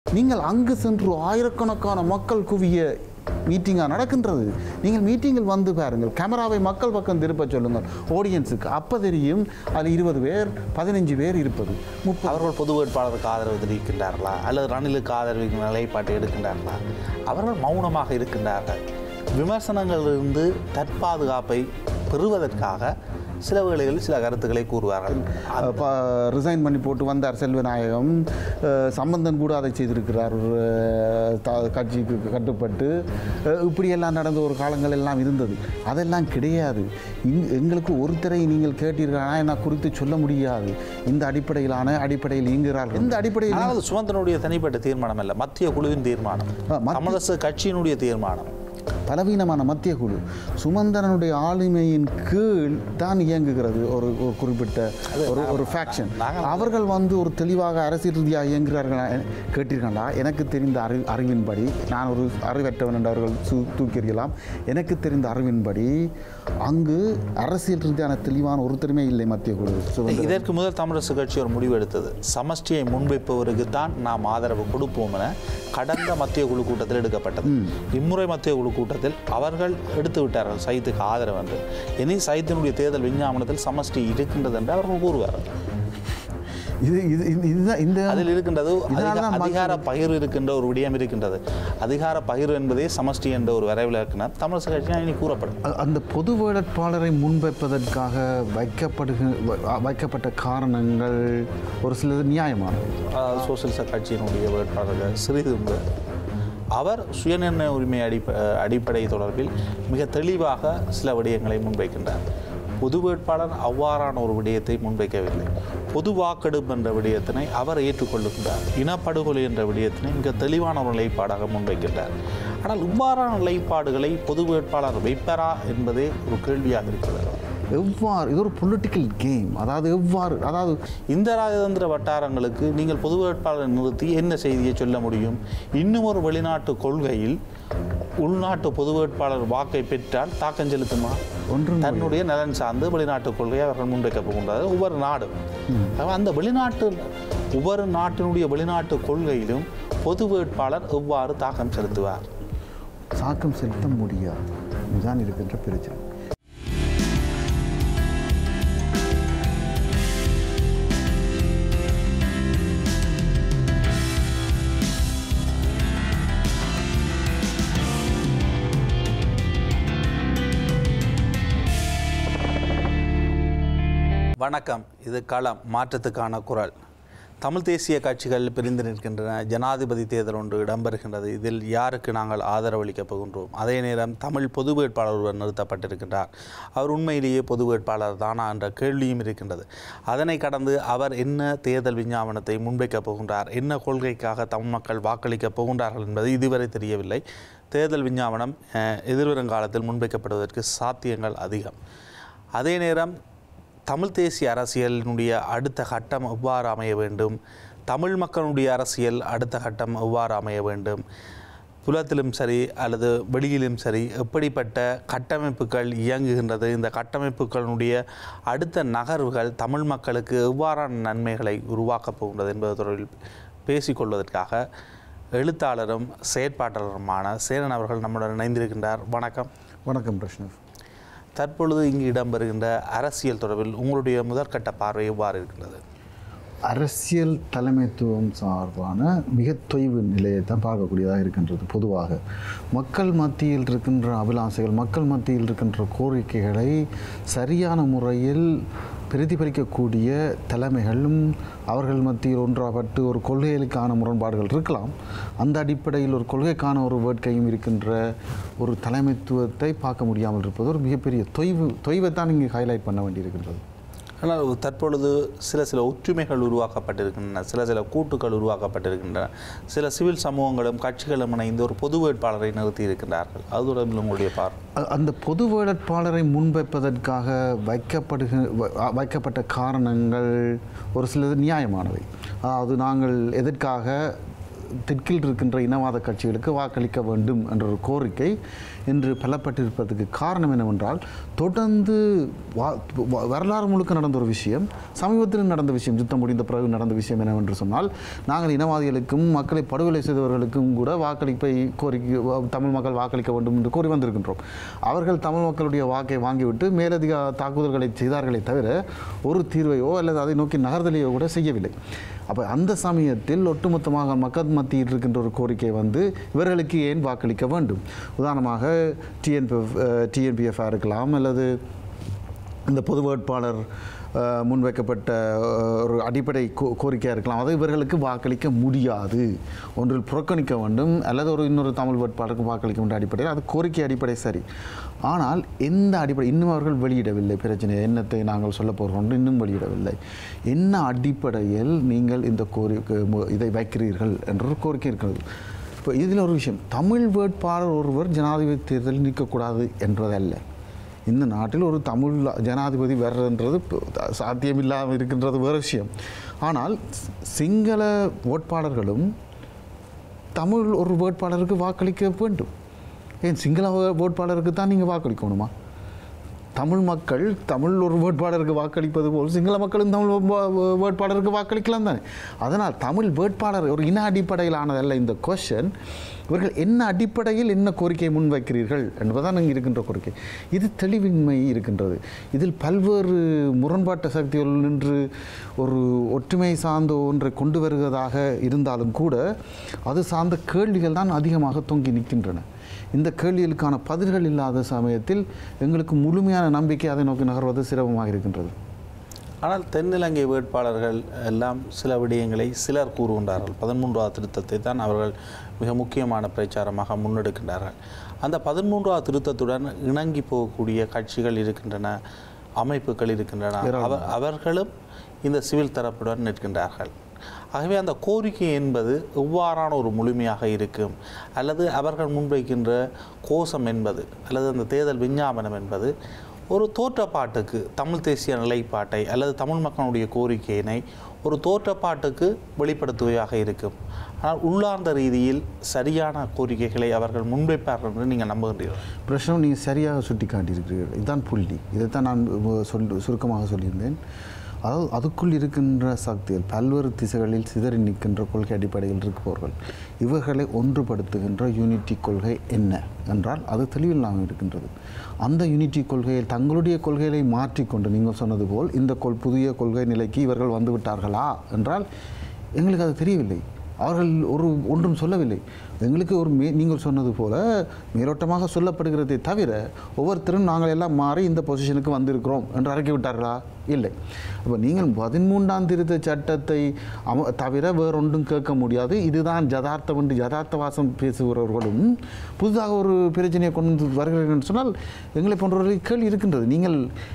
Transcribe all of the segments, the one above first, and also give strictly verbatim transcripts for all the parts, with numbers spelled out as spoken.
நீங்கள் அங்கு சென்று ஆயிரக்கணக்கான மக்கள் குவிய மீட்டிங்காக நடக்கின்றது. நீங்கள் மீட்டிங்கில் வந்து பாருங்கள், கேமராவை மக்கள் பக்கம் திருப்ப சொல்லுங்கள் ஆடியன்ஸுக்கு. அப்போ தெரியும் அதில் இருபது பேர் பதினைஞ்சு பேர் இருப்பது. முப்பது அவர்கள் பொது வேட்பாளருக்கு ஆதரவு தெரிவிக்கின்றார்களா அல்லது ரணிலுக்கு ஆதரவு நிலைப்பாட்டை எடுக்கின்றார்களா? அவர்கள் மௌனமாக இருக்கின்றார்கள். விமர்சனங்களிலிருந்து தற்பாதுகாப்பை பெறுவதற்காக சில வேளைகளில் சில கருத்துக்களை கூறுவார்கள். ரிசைன் பண்ணி போட்டு வந்தார் செல்வநாயகம். சம்பந்தன் கூட அதை செய்திருக்கிறார், கட்சிக்கு கட்டுப்பட்டு. இப்படியெல்லாம் நடந்த ஒரு காலங்கள் எல்லாம் இருந்தது. அதெல்லாம் கிடையாது. இங் எங்களுக்கு ஒருத்தரை நீங்கள் கேட்டீர்களா என்ன குறித்து சொல்ல முடியாது. இந்த அடிப்படையிலான அடிப்படையில் இயங்குகிறார்கள். இந்த அடிப்படையில் சுமந்தனுடைய தனிப்பட்ட தீர்மானம் அல்ல, மத்திய குழுவின் தீர்மானம், தமிழரசு கட்சியினுடைய தீர்மானம். பலவீனமான மத்திய குழு சுமந்தரனுடைய ஆளுமையின் கீழ் தான் இயங்குகிறது ஒரு ஒரு குறிப்பிட்ட ஒரு ஒரு ஃபேக்ஷன். அவர்கள் வந்து ஒரு தெளிவாக அரசியல் ரீதியாக இயங்குகிறார்களா கேட்டீர்களா? எனக்கு தெரிந்த அறி அறிவின்படி, நான் ஒரு அறிவற்றவன் என்று அவர்கள் சு தூக்கியலாம். எனக்கு தெரிந்த அறிவின்படி அங்கு அரசியல் ரீதியான தெளிவான ஒருத்தருமே இல்லை மத்திய குழு. இதற்கு முதல் தமிழரசு கட்சி ஒரு முடிவு எடுத்தது, சமஷ்டியை முன்வைப்பவருக்கு தான் நாம் ஆதரவு கொடுப்போம் என கடந்த மத்திய குழு கூட்டத்தில் எடுக்கப்பட்டது. இம்முறை மத்திய குழு கூட்டத்தில் அவர்கள் எடுத்து விட்டார்கள் சைத்துக்கு ஆதரவு என்று. இனி சைத்தினுடைய தேர்தல் விஞ்ஞாபனத்தில் சமஷ்டி இருக்கின்றது என்று அவர்கள் கூறுவார்கள். இது இது இதுதான் இந்த அதில் இருக்கின்றது அதிகார பகிர்வு இருக்கின்ற ஒரு விடயம் இருக்கின்றது. அதிகார பகிர்வு என்பதே சமஷ்டி என்ற ஒரு வரைவிலக்கணம் தமிழரசு கட்சியாக இனி கூறப்படும். அந்த பொது வேட்பாளரை முன்வைப்பதற்காக வைக்கப்படுக வைக்கப்பட்ட காரணங்கள் ஒரு சிலது நியாயமானது. சோசியலிச கட்சியினுடைய வேட்பாளர்கள் சிறிது அவர் சுயநிர்ணய உரிமை அடிப்ப அடிப்படை தொடர்பில் மிக தெளிவாக சில விடயங்களை முன்வைக்கின்றார். பொது வேட்பாளர் அவ்வாறான ஒரு விடயத்தை முன்வைக்கவில்லை. பொது வாக்கெடுப்பு என்ற விடயத்தினை அவர் ஏற்றுக்கொள்ளுகின்றார். இனப்படுகொலை என்ற விடயத்தினை மிக தெளிவான ஒரு நிலைப்பாடாக முன்வைக்கின்றார். ஆனால் இவ்வாறான நிலைப்பாடுகளை பொது வேட்பாளர் வைப்பாரா என்பதே ஒரு கேள்வியாக இருக்கிறது. எவ்வாறு இது ஒரு பொலிட்டிக்கல் கேம், அதாவது எவ்வாறு, அதாவது இந்த ராஜதந்திர வட்டாரங்களுக்கு நீங்கள் பொது வேட்பாளரை நிறுத்தி என்ன செய்தியை சொல்ல முடியும்? இன்னும் ஒரு வெளிநாட்டு கொள்கையில் உள்நாட்டு பொது வேட்பாளர் வாக்கை பெற்றால் தாக்கம் செலுத்துமா? ஒன்று தன்னுடைய நலன் சார்ந்து வெளிநாட்டு கொள்கையை அவர்கள் முன்வைக்க போகின்றார்கள். ஒவ்வொரு நாடும் அந்த வெளிநாட்டு ஒவ்வொரு நாட்டினுடைய வெளிநாட்டு கொள்கையிலும் பொது வேட்பாளர் எவ்வாறு தாக்கம் செலுத்துவார்? தாக்கம் செலுத்த முடியாது. இதுதான் இருக்கின்ற பிரச்சனை. வணக்கம். இது களம், மாற்றத்துக்கான குரல். தமிழ் தேசிய கட்சிகள் பிரிந்து நிற்கின்றன. ஜனாதிபதி தேர்தல் ஒன்று இடம்பெறுகின்றது. இதில் யாருக்கு நாங்கள் ஆதரவளிக்கப் போகின்றோம்? அதே நேரம் தமிழ் பொது வேட்பாளர் ஒருவர் நிறுத்தப்பட்டிருக்கின்றார். அவர் உண்மையிலேயே பொது வேட்பாளர் தானா என்ற கேள்வியும் இருக்கின்றது. அதனை கடந்து அவர் என்ன தேர்தல் விஞ்ஞாபனத்தை முன்வைக்கப் போகின்றார், என்ன கொள்கைக்காக தமிழ் மக்கள் வாக்களிக்கப் போகின்றார்கள் என்பது இதுவரை தெரியவில்லை. தேர்தல் விஞ்ஞாபனம் எதிர்வரும் காலத்தில் முன்வைக்கப்படுவதற்கு சாத்தியங்கள் அதிகம். அதே நேரம் தமிழ் தேசிய அரசியலினுடைய அடுத்த கட்டம் எவ்வாறு அமைய வேண்டும், தமிழ் மக்களுடைய அரசியல் அடுத்த கட்டம் எவ்வாறு அமைய வேண்டும், புலத்திலும் சரி அல்லது வெளியிலும் சரி எப்படிப்பட்ட கட்டமைப்புகள் இயங்குகின்றது, இந்த கட்டமைப்புகளுடைய அடுத்த நகர்வுகள் தமிழ் மக்களுக்கு எவ்வாறான நன்மைகளை உருவாக்கப் போகின்றது என்பது தொடர்பில் பேசிக்கொள்வதற்காக எழுத்தாளரும் செயற்பாட்டாளருமான சேரன் அவர்கள் நம்முடன் இணைந்திருக்கின்றார். வணக்கம். வணக்கம் பிரஷ்னவ். தற்பொழுது இங்கு இடம்பெறுகின்ற அரசியல் தொடர்பில் உங்களுடைய முதற்கட்ட பார்வை எவ்வாறு இருக்கிறது? அரசியல் தலைமைத்துவம் சார்பான மிக தொய்வு நிலையை தான் பார்க்கக்கூடியதாக இருக்கின்றது. பொதுவாக மக்கள் மத்தியில் இருக்கின்ற அபிலாசைகள், மக்கள் மத்தியில் இருக்கின்ற கோரிக்கைகளை சரியான முறையில் பிரதிபலிக்கக்கூடிய தலைமைகளும் அவர்கள் மத்தியில் ஒன்றாப்பட்டு ஒரு கொள்கைகளுக்கான முரண்பாடுகள் இருக்கலாம். அந்த அடிப்படையில் ஒரு கொள்கைக்கான ஒரு வேட்கையும் இருக்கின்ற ஒரு தலைமைத்துவத்தை பார்க்க முடியாமல் இருப்பது ஒரு மிகப்பெரிய தொய்வு தொய்வை தான் இங்கே ஹைலைட் பண்ண வேண்டியிருக்கின்றது. ஆனால் தற்பொழுது சில சில ஒற்றுமைகள் உருவாக்கப்பட்டிருக்கின்றன, சில சில கூட்டுகள் உருவாக்கப்பட்டிருக்கின்றன. சில சிவில் சமூகங்களும் கட்சிகளும் இணைந்து ஒரு பொது வேட்பாளரை நிறுத்தி இருக்கின்றார்கள். அது தொடர்பில் உங்களுடைய பார்வை? அந்த பொது வேட்பாளரை முன்வைப்பதற்காக வைக்கப்படுக வைக்கப்பட்ட காரணங்கள் ஒரு சிலது நியாயமானவை. அதாவது நாங்கள் எதற்காக தெற்கில் இருக்கின்ற இனவாத கட்சிகளுக்கு வாக்களிக்க வேண்டும் என்ற ஒரு கோரிக்கை இன்று பலப்பட்டிருப்பதற்கு காரணம் என்னவென்றால் தொடர்ந்து வரலாறு முழுக்க நடந்த ஒரு விஷயம், சமீபத்தில் நடந்த விஷயம், யுத்தம் முடிந்த பிறகு நடந்த விஷயம் என்னவென்று சொன்னால், நாங்கள் இனவாதிகளுக்கும் மக்களை படுகொலை செய்தவர்களுக்கும் கூட வாக்களிப்பை கோரிக்கை தமிழ் மக்கள் வாக்களிக்க வேண்டும் என்று கோரி வந்திருக்கின்றோம். அவர்கள் தமிழ் மக்களுடைய வாக்கை வாங்கிவிட்டு மேலதிக தாக்குதல்களை செய்தார்களே தவிர ஒரு தீர்வையோ அல்லது அதை நோக்கி நகர்தலையோ கூட செய்யவில்லை. அப்போ அந்த சமயத்தில் ஒட்டுமொத்தமாக மக்கள் மத்தியில் இருக்கின்ற ஒரு கோரிக்கை வந்து இவர்களுக்கு ஏன் வாக்களிக்க வேண்டும். உதாரணமாக டிஎன்பிஎஃப் டிஎன்பிஎஃபாக இருக்கலாம், அல்லது இந்த பொது வேட்பாளர் முன்வைக்கப்பட்ட ஒரு அடிப்படை கோ கோரிக்கையாக இருக்கலாம். அதை இவர்களுக்கு வாக்களிக்க முடியாது, ஒன்றில் புறக்கணிக்க வேண்டும் அல்லது ஒரு இன்னொரு தமிழ் வேட்பாளருக்கு வாக்களிக்க வேண்டிய அடிப்படையில் அது கோரிக்கை அடிப்படை சரி. ஆனால் எந்த அடிப்படை இன்னும் அவர்கள் வெளியிடவில்லை. பிரச்சனை என்னத்தை நாங்கள் சொல்ல போகிறோம் இன்னும் வெளியிடவில்லை. என்ன அடிப்படையில் நீங்கள் இந்த கோரிக்கை இதை வைக்கிறீர்கள் என்ற ஒரு கோரிக்கை இருக்கிறது. இப்போ இதில் ஒரு விஷயம், தமிழ் வேட்பாளர் ஒருவர் ஜனாதிபதி தேர்தலில் நிற்கக்கூடாது என்றதல்ல. இந்த நாட்டில் ஒரு தமிழ் ஜனாதிபதி வர்றதுன்றது சாத்தியமில்லாமல் இருக்கின்றது வேறு விஷயம். ஆனால் சிங்கள வேட்பாளர்களும் தமிழ் ஒரு வேட்பாளருக்கு வாக்களிக்க வேண்டும். ஏன் சிங்கள வேட்பாளருக்கு தான் நீங்கள் வாக்களிக்கணுமா? தமிழ் மக்கள் தமிழ் ஒரு வேட்பாளருக்கு வாக்களிப்பது போல் சிங்கள மக்களும் தமிழ் வேட்பாளருக்கு வாக்களிக்கலாம் தானே. அதனால் தமிழ் வேட்பாளர் ஒரு இன அடிப்படையிலானதல்ல இந்த கொஸ்டின். இவர்கள் என்ன அடிப்படையில் என்ன கோரிக்கையை முன்வைக்கிறீர்கள் என்பதுதான் இங்கே இருக்கின்ற கோரிக்கை. இது தெளிவின்மை இருக்கின்றது. இதில் பல்வேறு முரண்பாட்டு சக்திகள் நின்று ஒரு ஒற்றுமை சார்ந்த ஒன்றை கொண்டு வருவதாக இருந்தாலும் கூட அது சார்ந்த கேள்விகள் தான் அதிகமாக தொங்கி நிற்கின்றன. இந்த கேள்விகளுக்கான பதில்கள் இல்லாத சமயத்தில் எங்களுக்கு முழுமையான நம்பிக்கை அதை நோக்கி நகர்வது சிரமமாக இருக்கின்றது. ஆனால் தென்னிலங்கை வேட்பாளர்கள் எல்லாம் சில விடயங்களை சிலர் கூறுகின்றார்கள். பதிமூன்றாவது திருத்தத்தை தான் அவர்கள் மிக முக்கியமான பிரச்சாரமாக முன்னெடுக்கின்றார்கள். அந்த பதிமூன்றாவது திருத்தத்துடன் இணங்கி போகக்கூடிய கட்சிகள் இருக்கின்றன, அமைப்புகள் இருக்கின்றன. அவர் அவர்களும் இந்த சிவில் தரப்புடன் நிற்கின்றார்கள். ஆகவே அந்த கோரிக்கை என்பது எவ்வாறான ஒரு முழுமையாக இருக்கும், அல்லது அவர்கள் முன்வைக்கின்ற கோஷம் என்பது அல்லது அந்த தேர்தல் விஞ்ஞாபனம் என்பது ஒரு தோற்றப்பாட்டுக்கு தமிழ் தேசிய நிலைப்பாட்டை அல்லது தமிழ் மக்களுடைய கோரிக்கையினை ஒரு தோற்றப்பாட்டுக்கு வெளிப்படுத்துவையாக இருக்கும். ஆனால் உள்ளார்ந்த ரீதியில் சரியான கோரிக்கைகளை அவர்கள் முன்வைப்பார்கள் என்று நீங்கள் நம்புகின்றீர்கள்? பிரச்சனை நீங்கள் சரியாக சுட்டி காட்டியிருக்கிறீர்கள். இதுதான் புள்ளி. இதைத்தான் நான் சொல் சுருக்கமாக சொல்லியிருந்தேன். அதாவது அதுக்குள் இருக்கின்ற சக்திகள் பல்வேறு திசைகளில் சிதறி நிற்கின்ற கொள்கை அடிப்படையில் இருப்பவர்கள் இவர்களை ஒன்றுபடுத்துகின்ற யூனிட்டி கொள்கை என்ன என்றால் அது தெளிவில்லாமல் இருக்கின்றது. அந்த யூனிட்டி கொள்கையை தங்களுடைய கொள்கைகளை மாற்றிக்கொண்டு நீங்கள் சொன்னது போல் இந்த கொள் புதிய கொள்கை நிலைக்கு இவர்கள் வந்து விட்டார்களா என்றால் எங்களுக்கு அது தெரியவில்லை. அவர்கள் ஒரு ஒன்றும் சொல்லவில்லை. எங்களுக்கு ஒரு மே நீங்கள் சொன்னது போல மேலோட்டமாக சொல்லப்படுகிறதை தவிர ஒவ்வொருத்தரும் நாங்கள் எல்லாம் மாறி இந்த பொசிஷனுக்கு வந்திருக்கிறோம் என்று அறிக்கை விட்டார்களா? இல்லை. அப்போ நீங்கள் பதிமூன்றாம் திருத்த சட்டத்தை அம தவிர வேறொன்றும் கேட்க முடியாது. இதுதான் யதார்த்தம் என்று யதார்த்தவாசம் பேசுகிறவர்களும் புதிதாக ஒரு பிரச்சனையை கொண்டு வருகிறீர்கள் என்று சொன்னால் எங்களை போன்றவர்கள் கேள்வி இருக்கின்றது. நீங்கள்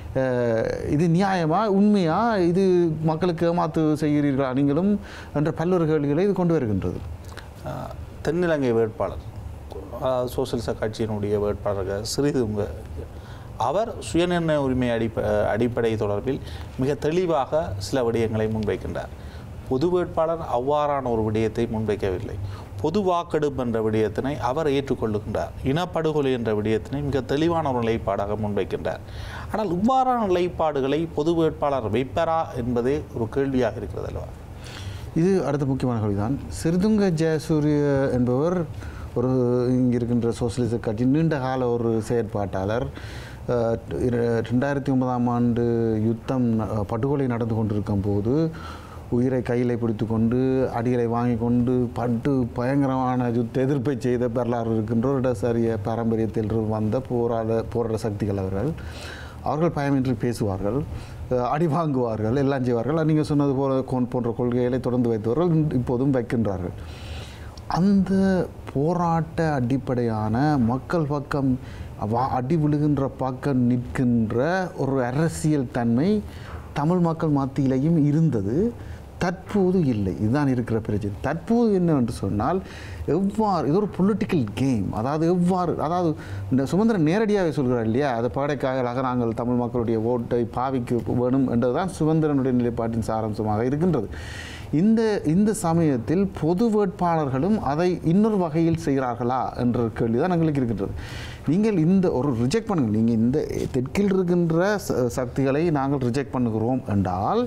இது நியாயமா, உண்மையா, இது மக்களுக்கு ஏமாத்து செய்கிறீர்களா நீங்களும் என்ற பல்வேறு கேள்விகளை இது கொண்டு வருகின்றது. தென்னிலங்கை வேட்பாளர் சோசியலிச கட்சியினுடைய வேட்பாளர்கள் சிறிதுங்க அவர் சுயநிர்ணய உரிமை அடிப்ப அடிப்படை தொடர்பில் மிக தெளிவாக சில விடயங்களை முன்வைக்கின்றார். பொது வேட்பாளர் அவ்வாறான ஒரு விடயத்தை முன்வைக்கவில்லை. பொது வாக்கெடுப்பு என்ற விடயத்தினை அவர் ஏற்றுக்கொள்ளுகின்றார். இனப்படுகொலை என்ற விடயத்தினை மிக தெளிவான ஒரு நிலைப்பாடாக முன்வைக்கின்றார். ஆனால் இவ்வாறான நிலைப்பாடுகளை பொது வேட்பாளர் வைப்பரா என்பதே ஒரு கேள்வியாக இருக்கிறது அல்லவா? இது அடுத்த முக்கியமான கேள்விதான். சிறிதுங்க ஜெயசூரிய என்பவர் ஒரு இங்கே இருக்கின்ற சோசியலிச கட்சி நீண்ட கால ஒரு செயற்பாட்டாளர். ரெண்டாயிரத்தி ஒன்பதாம் ஆண்டு யுத்தம் படுகொலை நடந்து கொண்டிருக்கும் போது உயிரை கையில் பிடித்து கொண்டு அடிகளை வாங்கி கொண்டு பட்டு பயங்கரமான யுத்த எதிர்ப்பை செய்த வரலாறு இருக்கின்ற ஒரு இடசரிய பாரம்பரியத்தில் வந்த போராட போராட சக்திகள் அவர்கள். அவர்கள் பயமின்றி பேசுவார்கள், அடி வாங்குவார்கள், எல்லாம் செய்வார்கள். நீங்கள் சொன்னது போல போன்ற கொள்கைகளை தொடர்ந்து வைத்தவர்கள் இப்போதும் வைக்கின்றார்கள். அந்த போராட்ட அடிப்படையான மக்கள் பக்கம் வா அடி விழுகின்ற பக்கம் நிற்கின்ற ஒரு அரசியல் தன்மை தமிழ் மக்கள் மத்தியிலையும் இருந்தது. தற்போது இல்லை. இதுதான் இருக்கிற பிரச்சனை. தற்போது என்னவென்று சொன்னால் எவ்வாறு இது ஒரு பொலிட்டிக்கல் கேம். அதாவது எவ்வாறு அதாவது இந்த சுமந்திரன் நேரடியாக சொல்கிறார் இல்லையா, அதை படைக்காக நாங்கள் தமிழ் மக்களுடைய ஓட்டை பாவிக்க வேணும் என்றதுதான் சுமந்திரனுடைய நிலைப்பாட்டின் சாராம்சமாக இருக்கின்றது. இந்த இந்த சமயத்தில் பொது வேட்பாளர்களும் அதை இன்னொரு வகையில் செய்கிறார்களா என்ற கேள்வி தான் எங்களுக்கு இருக்கின்றது. நீங்கள் இந்த ஒரு ரிஜெக்ட் பண்ணுங்கள், நீங்கள் இந்த தெற்கில் இருக்கின்ற சக்திகளை நாங்கள் ரிஜெக்ட் பண்ணுகிறோம் என்றால்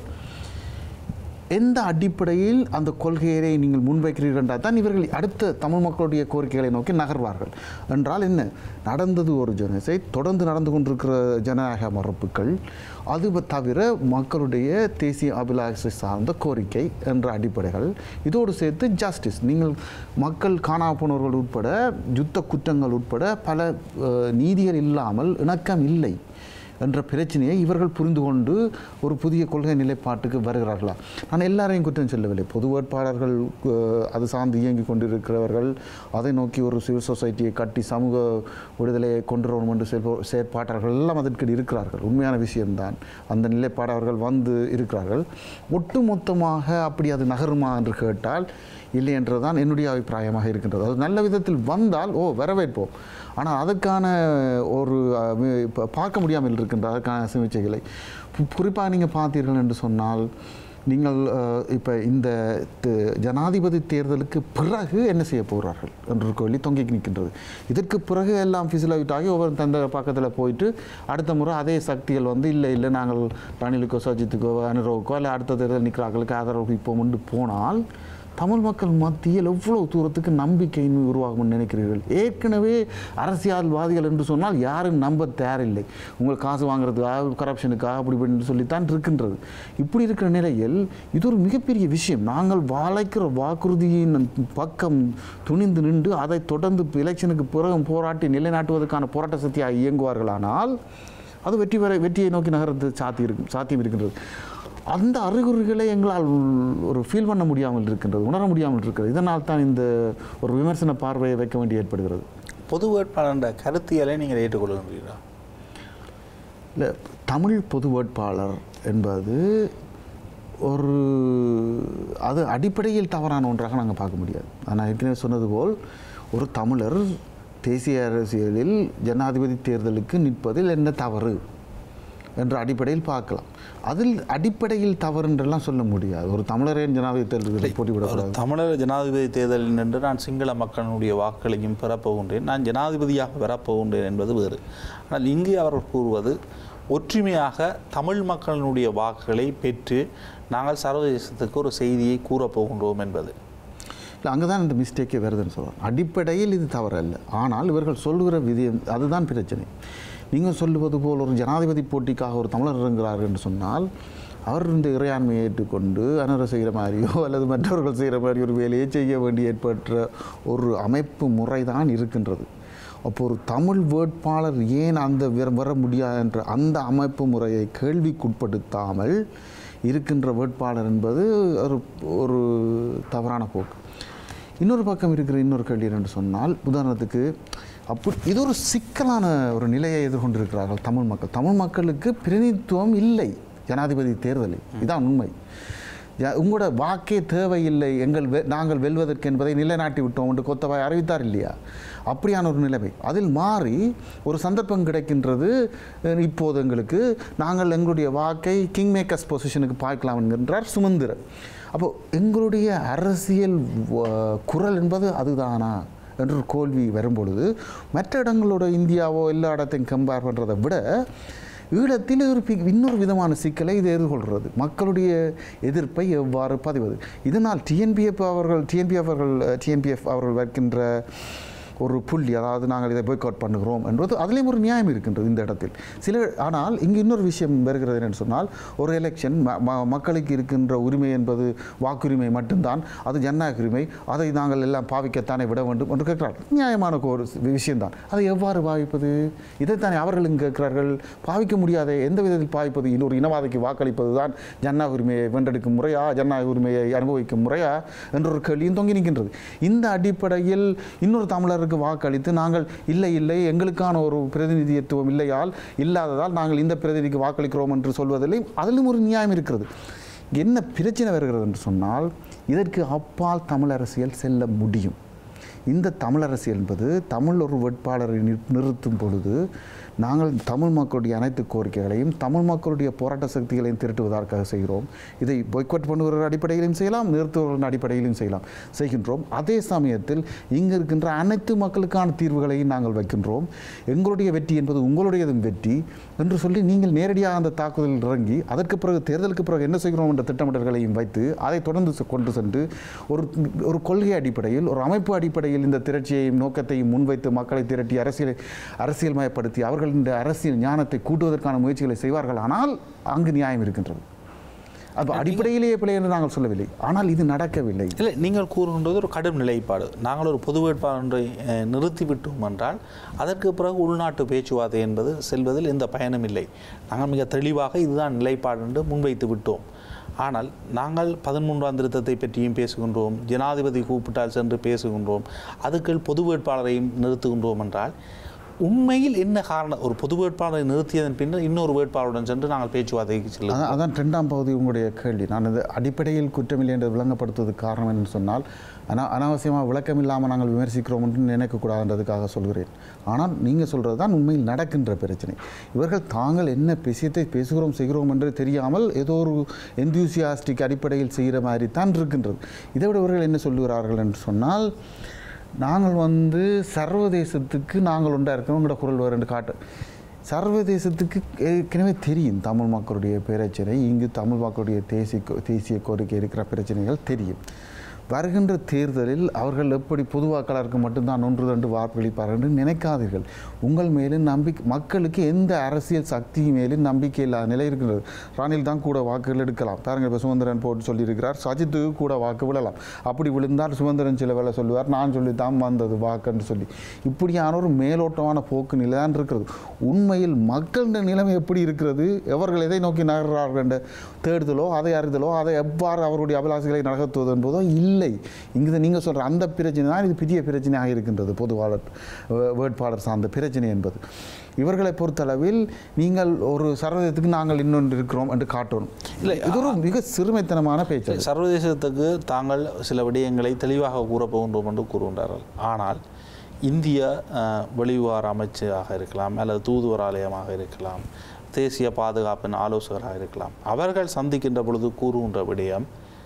எந்த அடிப்படையில் அந்த கொள்கையை நீங்கள் முன்வைக்கிறீர்கள் என்றால் தான் இவர்கள் அடுத்த தமிழ் மக்களுடைய கோரிக்கைகளை நோக்கி நகர்வார்கள். என்றால் என்ன நடந்தது ஒரு ஜனசை, தொடர்ந்து நடந்து கொண்டிருக்கிற ஜனநாயக மறுப்புகள், அது தவிர மக்களுடைய தேசிய அபிலாஷை சார்ந்த கோரிக்கை என்ற அடிப்படைகள், இதோடு சேர்த்து ஜஸ்டிஸ், நீங்கள் மக்கள் காணாமல் போனவர்கள் உட்பட யுத்த குற்றங்கள் உட்பட பல நீதிகள் இல்லாமல் இணக்கம் இல்லை என்ற பிரச்சனையை இவர்கள் புரிந்து கொண்டு ஒரு புதிய கொள்கை நிலைப்பாட்டுக்கு வருகிறார்களா? நான் எல்லாரையும் குற்றம் சொல்லவில்லை. பொது வேட்பாளர்கள் அது சார்ந்து இயங்கி கொண்டிருக்கிறவர்கள், அதை நோக்கி ஒரு சிவில் சொசைட்டியை கட்டி சமூக விடுதலையை கொண்டு வரணும் என்று செயற்ப செயற்பாட்டாளர்கள் எல்லாம் அதற்கு இருக்கிறார்கள். உண்மையான விஷயம்தான், அந்த நிலைப்பாடு அவர்கள் வந்து இருக்கிறார்கள். ஒட்டுமொத்தமாக அப்படி அது நகருமா என்று கேட்டால் இல்லை என்றுதான் என்னுடைய அபிப்பிராயமாக இருக்கின்றது. அது நல்ல விதத்தில் வந்தால் ஓ வரவேற்போம். ஆனால் அதற்கான ஒரு பார்க்க முடியாமல் இருக்கின்ற அதற்கான சிகிச்சைகளை குறிப்பாக நீங்கள் பார்த்தீர்கள் என்று சொன்னால், நீங்கள் இப்போ இந்த ஜனாதிபதி தேர்தலுக்கு பிறகு என்ன செய்ய போகிறார்கள் என்ற கேள்வி தொங்கி நிற்கின்றது. இதற்கு பிறகு எல்லாம் ஃபிசிலாவிட்டாகி ஒவ்வொரு தந்த பக்கத்தில் போயிட்டு அடுத்த முறை அதே சக்திகள் வந்து இல்லை இல்லை நாங்கள் ரணிலுக்கோ சஜித்துக்கோ அனுரோவுக்கோ இல்லை அடுத்த தேர்தல் நிற்கிறார்களுக்கு ஆதரவு இப்போம் என்று போனால் தமிழ் மக்கள் மத்தியில் எவ்வளவு தூரத்துக்கு நம்பிக்கையின்மை உருவாகும்னு நினைக்கிறீர்கள்? ஏற்கனவே அரசியல்வாதிகள் என்று சொன்னால் யாரும் நம்ப தயாரில்லை. உங்கள் காசு வாங்குறதுக்காக கரப்ஷனுக்காக அப்படி இப்படின்னு சொல்லித்தான் இருக்கின்றது. இப்படி இருக்கிற நிலையில் இது ஒரு மிகப்பெரிய விஷயம். நாங்கள் வாழைக்கிற வாக்குறுதியின் பக்கம் துணிந்து நின்று அதை தொடர்ந்து எலெக்ஷனுக்கு பிறகு போராட்டி நிலைநாட்டுவதற்கான போராட்ட சக்தியாக இயங்குவார்களானால் அது வெற்றி பெற வெற்றியை நோக்கி நகர்றது சாத்தி இருக்கும் சாத்தியம் இருக்கின்றது. அந்த அறிகுறிகளை எங்களால் ஒரு ஃபீல் பண்ண முடியாமல் இருக்கின்றது, உணர முடியாமல் இருக்கிறது. இதனால் தான் இந்த ஒரு விமர்சன பார்வையை வைக்க வேண்டி ஏற்படுகிறது. பொது வேட்பாளர் கருத்தியலை நீங்கள் ஏற்றுக்கொள்கிறீர்களா? இல்லை, தமிழ் பொது வேட்பாளர் என்பது ஒரு அது அடிப்படையில் தவறான ஒன்றாக நாங்கள் பார்க்க முடியாது. நான் ஏற்கனவே சொன்னது போல் ஒரு தமிழர் தேசிய அரசியலில் ஜனாதிபதி தேர்தலுக்கு நிற்பதில் என்ன தவறு என்ற அடிப்படையில் பார்க்கலாம். அதில் அடிப்படையில் தவறு என்றெல்லாம் சொல்ல முடியாது. ஒரு தமிழரே ஜனாதிபதி தேர்தலில் போட்டிவிடக்கூடாது. தமிழர் ஜனாதிபதி தேர்தலில் நின்று நான் சிங்கள மக்களுடைய வாக்குகளையும் பெறப்போகின்றேன், நான் ஜனாதிபதியாக பெறப்போகின்றேன் என்பது வேறு. ஆனால் இங்கே அவர்கள் கூறுவது ஒற்றுமையாக தமிழ் மக்களினுடைய வாக்குகளை பெற்று நாங்கள் சர்வதேசத்துக்கு ஒரு செய்தியை கூறப்போகின்றோம் என்பது. இல்லை, அங்கே தான் இந்த மிஸ்டேக்கே வருதுன்னு சொல்கிறோம். அடிப்படையில் இது தவறல்ல, ஆனால் இவர்கள் சொல்கிற விதி அதுதான் பிரச்சனை. நீங்கள் சொல்லுவது போல் ஒரு ஜனாதிபதி போட்டிக்காக ஒரு தமிழர் இறங்குகிறார் என்று சொன்னால் அவர் இந்த இறையாண்மையை ஏற்றுக்கொண்டு அனர செய்கிற மாதிரியோ அல்லது மற்றவர்கள் செய்கிற மாதிரி ஒரு வேலையை செய்ய வேண்டி ஏற்பட்ட ஒரு அமைப்பு முறை தான் இருக்கின்றது. அப்போ ஒரு தமிழ் வேட்பாளர் ஏன் அந்த வர முடியாது என்ற அந்த அமைப்பு முறையை கேள்விக்குட்படுத்தாமல் இருக்கின்ற வேட்பாளர் என்பது ஒரு ஒரு தவறான போக்கு. இன்னொரு பக்கம் இருக்கிற இன்னொரு கேள்வி என்று சொன்னால், உதாரணத்துக்கு அப்படி இது ஒரு சிக்கலான ஒரு நிலையை எதிர்கொண்டிருக்கிறார்கள் தமிழ் மக்கள். தமிழ் மக்களுக்கு பிரதிநிதித்துவம் இல்லை ஜனாதிபதி தேர்தலில், இதுதான் உண்மை. உங்களோட வாக்கே தேவையில்லை, எங்கள் வெ நாங்கள் வெல்வதற்கு என்பதை நிலைநாட்டி விட்டோம் என்று கொத்தவாய் அறிவித்தார் இல்லையா? அப்படியான ஒரு நிலைமை அதில் மாறி ஒரு சந்தர்ப்பம் கிடைக்கின்றது. இப்போது எங்களுக்கு நாங்கள் எங்களுடைய வாக்கை கிங் மேக்கர்ஸ் பொசிஷனுக்கு பார்க்கலாம் என்கின்றார் சுமந்திரன். அப்போது எங்களுடைய அரசியல் குரல் என்பது அதுதானா என்ற ஒரு கேள்வி வரும்பொழுது மற்ற இடங்களோட இந்தியாவோ எல்லா இடத்தையும் கம்பேர் பண்ணுறதை விட ஈழத்தில் ஒரு இன்னொரு விதமான சிக்கலை இது எதிர்கொள்கிறது. மக்களுடைய எதிர்ப்பை எவ்வாறு பதிவது? இதனால் டிஎன்பிஎஃப் அவர்கள் டிஎன்பிஎஃப் அவர்கள் டிஎன்பிஎஃப் அவர்கள் வைக்கின்ற ஒரு புள்ளி, அதாவது நாங்கள் இதை பாய்காட் பண்ணுகிறோம் என்பது அதிலேயும் ஒரு நியாயம் இருக்கின்றது இந்த இடத்தில் சில. ஆனால் இங்கு இன்னொரு விஷயம் வருகிறது என்று சொன்னால், ஒரு எலெக்ஷன் மக்களுக்கு இருக்கின்ற உரிமை என்பது வாக்குரிமை மட்டும்தான், அது ஜனநாயக உரிமை, அதை நாங்கள் எல்லாம் பாவிக்கத்தானே விட வேண்டும் என்று கேட்கிறார்கள். நியாயமான ஒரு விஷயம்தான். அதை எவ்வாறு பாவிப்பது? இதைத்தானே அவர்களும் கேட்கிறார்கள். பாவிக்க முடியாத எந்த விதத்தில் பாவிப்பது? இன்னொரு இனவாதிக்கு வாக்களிப்பது தான் ஜனநாயக உரிமையை வென்றெடுக்கும் முறையா, ஜனநாயக உரிமையை அனுபவிக்கும் முறையா என்ற ஒரு கேள்வியும் தொங்கி நிற்கின்றது. இந்த அடிப்படையில் இன்னொரு தமிழர் வாக்களித்து நாங்கள் இல்லை இல்லை எங்களுக்கான ஒரு பிரதிநிதித்துவம் இல்லையால் இல்லாததால் நாங்கள் இந்த பிரதிநிதிக்கு வாக்களிக்கிறோம் என்று சொல்வதில்லை. அதிலும் ஒரு நியாயம் இருக்கிறது. என்ன பிரச்சனை வருகிறது என்று சொன்னால், இதற்கு அப்பால் தமிழ் அரசியல் செல்ல முடியும். இந்த தமிழ் அரசியல் என்பது தமிழ் ஒரு வேட்பாளரை நிறுத்தும் பொழுது நாங்கள் தமிழ் மக்களுடைய அனைத்து கோரிக்கைகளையும் தமிழ் மக்களுடைய போராட்ட சக்திகளையும் திரட்டுவதற்காக செய்கிறோம். இதை பாய்காட் பண்ணுகிற அடிப்படையிலும் செய்யலாம், நிறுத்துவதன் அடிப்படையிலும் செய்யலாம் செய்கின்றோம். அதே சமயத்தில் இங்கு இருக்கின்ற அனைத்து மக்களுக்கான தீர்வுகளையும் நாங்கள் வைக்கின்றோம். எங்களுடைய வெற்றி என்பது உங்களுடையதும் வெற்றி என்று சொல்லி நீங்கள் நேரடியாக அந்த தாக்குதலில் இறங்கி அதற்கு பிறகு தேர்தலுக்கு பிறகு என்ன செய்கிறோம் என்ற திட்டமிடல்களையும் வைத்து அதை தொடர்ந்து கொண்டு சென்று ஒரு ஒரு கொள்கை அடிப்படையில் ஒரு அமைப்பு அடிப்படையில் இந்த திரட்சியையும் நோக்கத்தையும் முன்வைத்து மக்களை திரட்டி அரசியலை அரசியல் மயப்படுத்தி அவர்கள் இந்த அரசியல் ஞானத்தை கூட்டுவதற்கான முயற்சிகளை செய்வார்கள். ஆனால் அங்கு நியாயம் இருக்கின்றது. அது அடிப்படையிலேயே பிழை என்று நாங்கள் சொல்லவில்லை, ஆனால் இது நடக்கவில்லை. இல்லை, நீங்கள் கூறுகின்றது ஒரு கடும் நிலைப்பாடு. நாங்கள் ஒரு பொது வேட்பாளரை நிறுத்திவிட்டோம் என்றால் அதற்கு பிறகு உள்நாட்டு பேச்சுவார்த்தை என்பது செல்வதில் எந்த பயனும் இல்லை. நாங்கள் மிக தெளிவாக இதுதான் நிலைப்பாடு என்று முன்வைத்து விட்டோம். ஆனால் நாங்கள் பதிமூன்றாம் திருத்தத்தை பற்றியும் பேசுகின்றோம், ஜனாதிபதி கூப்பிட்டால் சென்று பேசுகின்றோம், அதுக்கு பொது வேட்பாளரையும் நிறுத்துகின்றோம் என்றால் உண்மையில் என்ன காரணம்? ஒரு பொது வேட்பாளரை நிறுத்தியதன் பின்னர் இன்னொரு வேட்பாளருடன் சென்று நாங்கள் பேச்சுவார்த்தைக்கு செல்ல. அதான் ரெண்டாம் பகுதி உங்களுடைய கேள்வி. நான் இது அடிப்படையில் குற்றமில்லை என்று விளங்கப்படுத்துவதற்கு காரணம் என்று சொன்னால் அனா அனாவசியமாக விளக்கம் இல்லாமல் நாங்கள் விமர்சிக்கிறோம் என்று நினைக்கக்கூடாதுன்றதுக்காக சொல்கிறேன். ஆனால் நீங்கள் சொல்கிறது தான் உண்மையில் நடக்கின்ற பிரச்சனை. இவர்கள் தாங்கள் என்ன விஷயத்தை பேசுகிறோம் செய்கிறோம் என்று தெரியாமல் ஏதோ ஒரு எந்தூசியாஸ்டிக் அடிப்படையில் செய்கிற மாதிரி தான் இருக்கின்றது. இதை விட இவர்கள் என்ன சொல்லுகிறார்கள் என்று சொன்னால், நாங்கள் வந்து சர்வதேசத்துக்கு நாங்கள் உண்டா இருக்கிறோங்கிற குரல் வேறு என்று காட்டு. சர்வதேசத்துக்கு ஏற்கனவே தெரியும் தமிழ் மக்களுடைய பிரச்சனை, இங்கு தமிழ் மக்களுடைய தேசிய தேசிய கோரிக்கை இருக்கிற பிரச்சனைகள் தெரியும். வருகின்ற தேர்தலில் அவர்கள் எப்படி பொதுவாக்களருக்கு மட்டும்தான் ஒன்று ரெண்டு வாக்களிப்பார்கள் என்று நினைக்காதீர்கள். உங்கள் மேலும் நம்பிக்கை, மக்களுக்கு எந்த அரசியல் சக்தி மேலும் நம்பிக்கை இல்லாத நிலை இருக்கின்றது. ரணில் தான் கூட வாக்குகள் எடுக்கலாம். பாருங்கள், இப்போ சுமந்திரன் போட்டு சொல்லியிருக்கிறார், சஜித்துக்கு கூட வாக்கு விழலாம். அப்படி விழுந்தால் சுமந்திரன் சில வேலை சொல்லுவார், நான் சொல்லித்தான் வந்தது வாக்குன்னு சொல்லி. இப்படியான ஒரு மேலோட்டமான போக்கு நிலை தான் இருக்கிறது. உண்மையில் மக்களின் நிலைமை எப்படி இருக்கிறது, எவர்கள் எதை நோக்கி நகர்கிறார்கள் என்ற தேடுதலோ அதை அறிதலோ அதை எவ்வாறு அவருடைய அபிலாசைகளை நகர்த்துவது என்பதோ இல்லை. இங்கு நீங்கள் சொல்கிற அந்த பிரச்சனை தான் இது பெரிய பிரச்சனையாக இருக்கின்றது. பொதுவாளர் வேட்பாளர் சார்ந்த பிரச்சனை என்பது இவர்களை பொறுத்தளவில் நீங்கள் ஒரு சர்வதேசத்துக்கு நாங்கள் இன்னொன்று இருக்கிறோம் என்று காட்டணும். இல்லை, இது ஒரு மிக சிறுமைத்தனமான பேச்சு. சர்வதேசத்துக்கு தாங்கள் சில விடயங்களை தெளிவாக கூறப்போகின்றோம் என்று கூறுகின்றார்கள். ஆனால் இந்திய வெளிவிவகார அமைச்சராக இருக்கலாம், அல்லது தூதுவர் ஆலயமாக இருக்கலாம், தேசிய பாதுகாப்பின் ஆலோசகராக இருக்கலாம், அவர்கள் சந்திக்கின்ற பொழுது கூறுகின்ற விடயம்,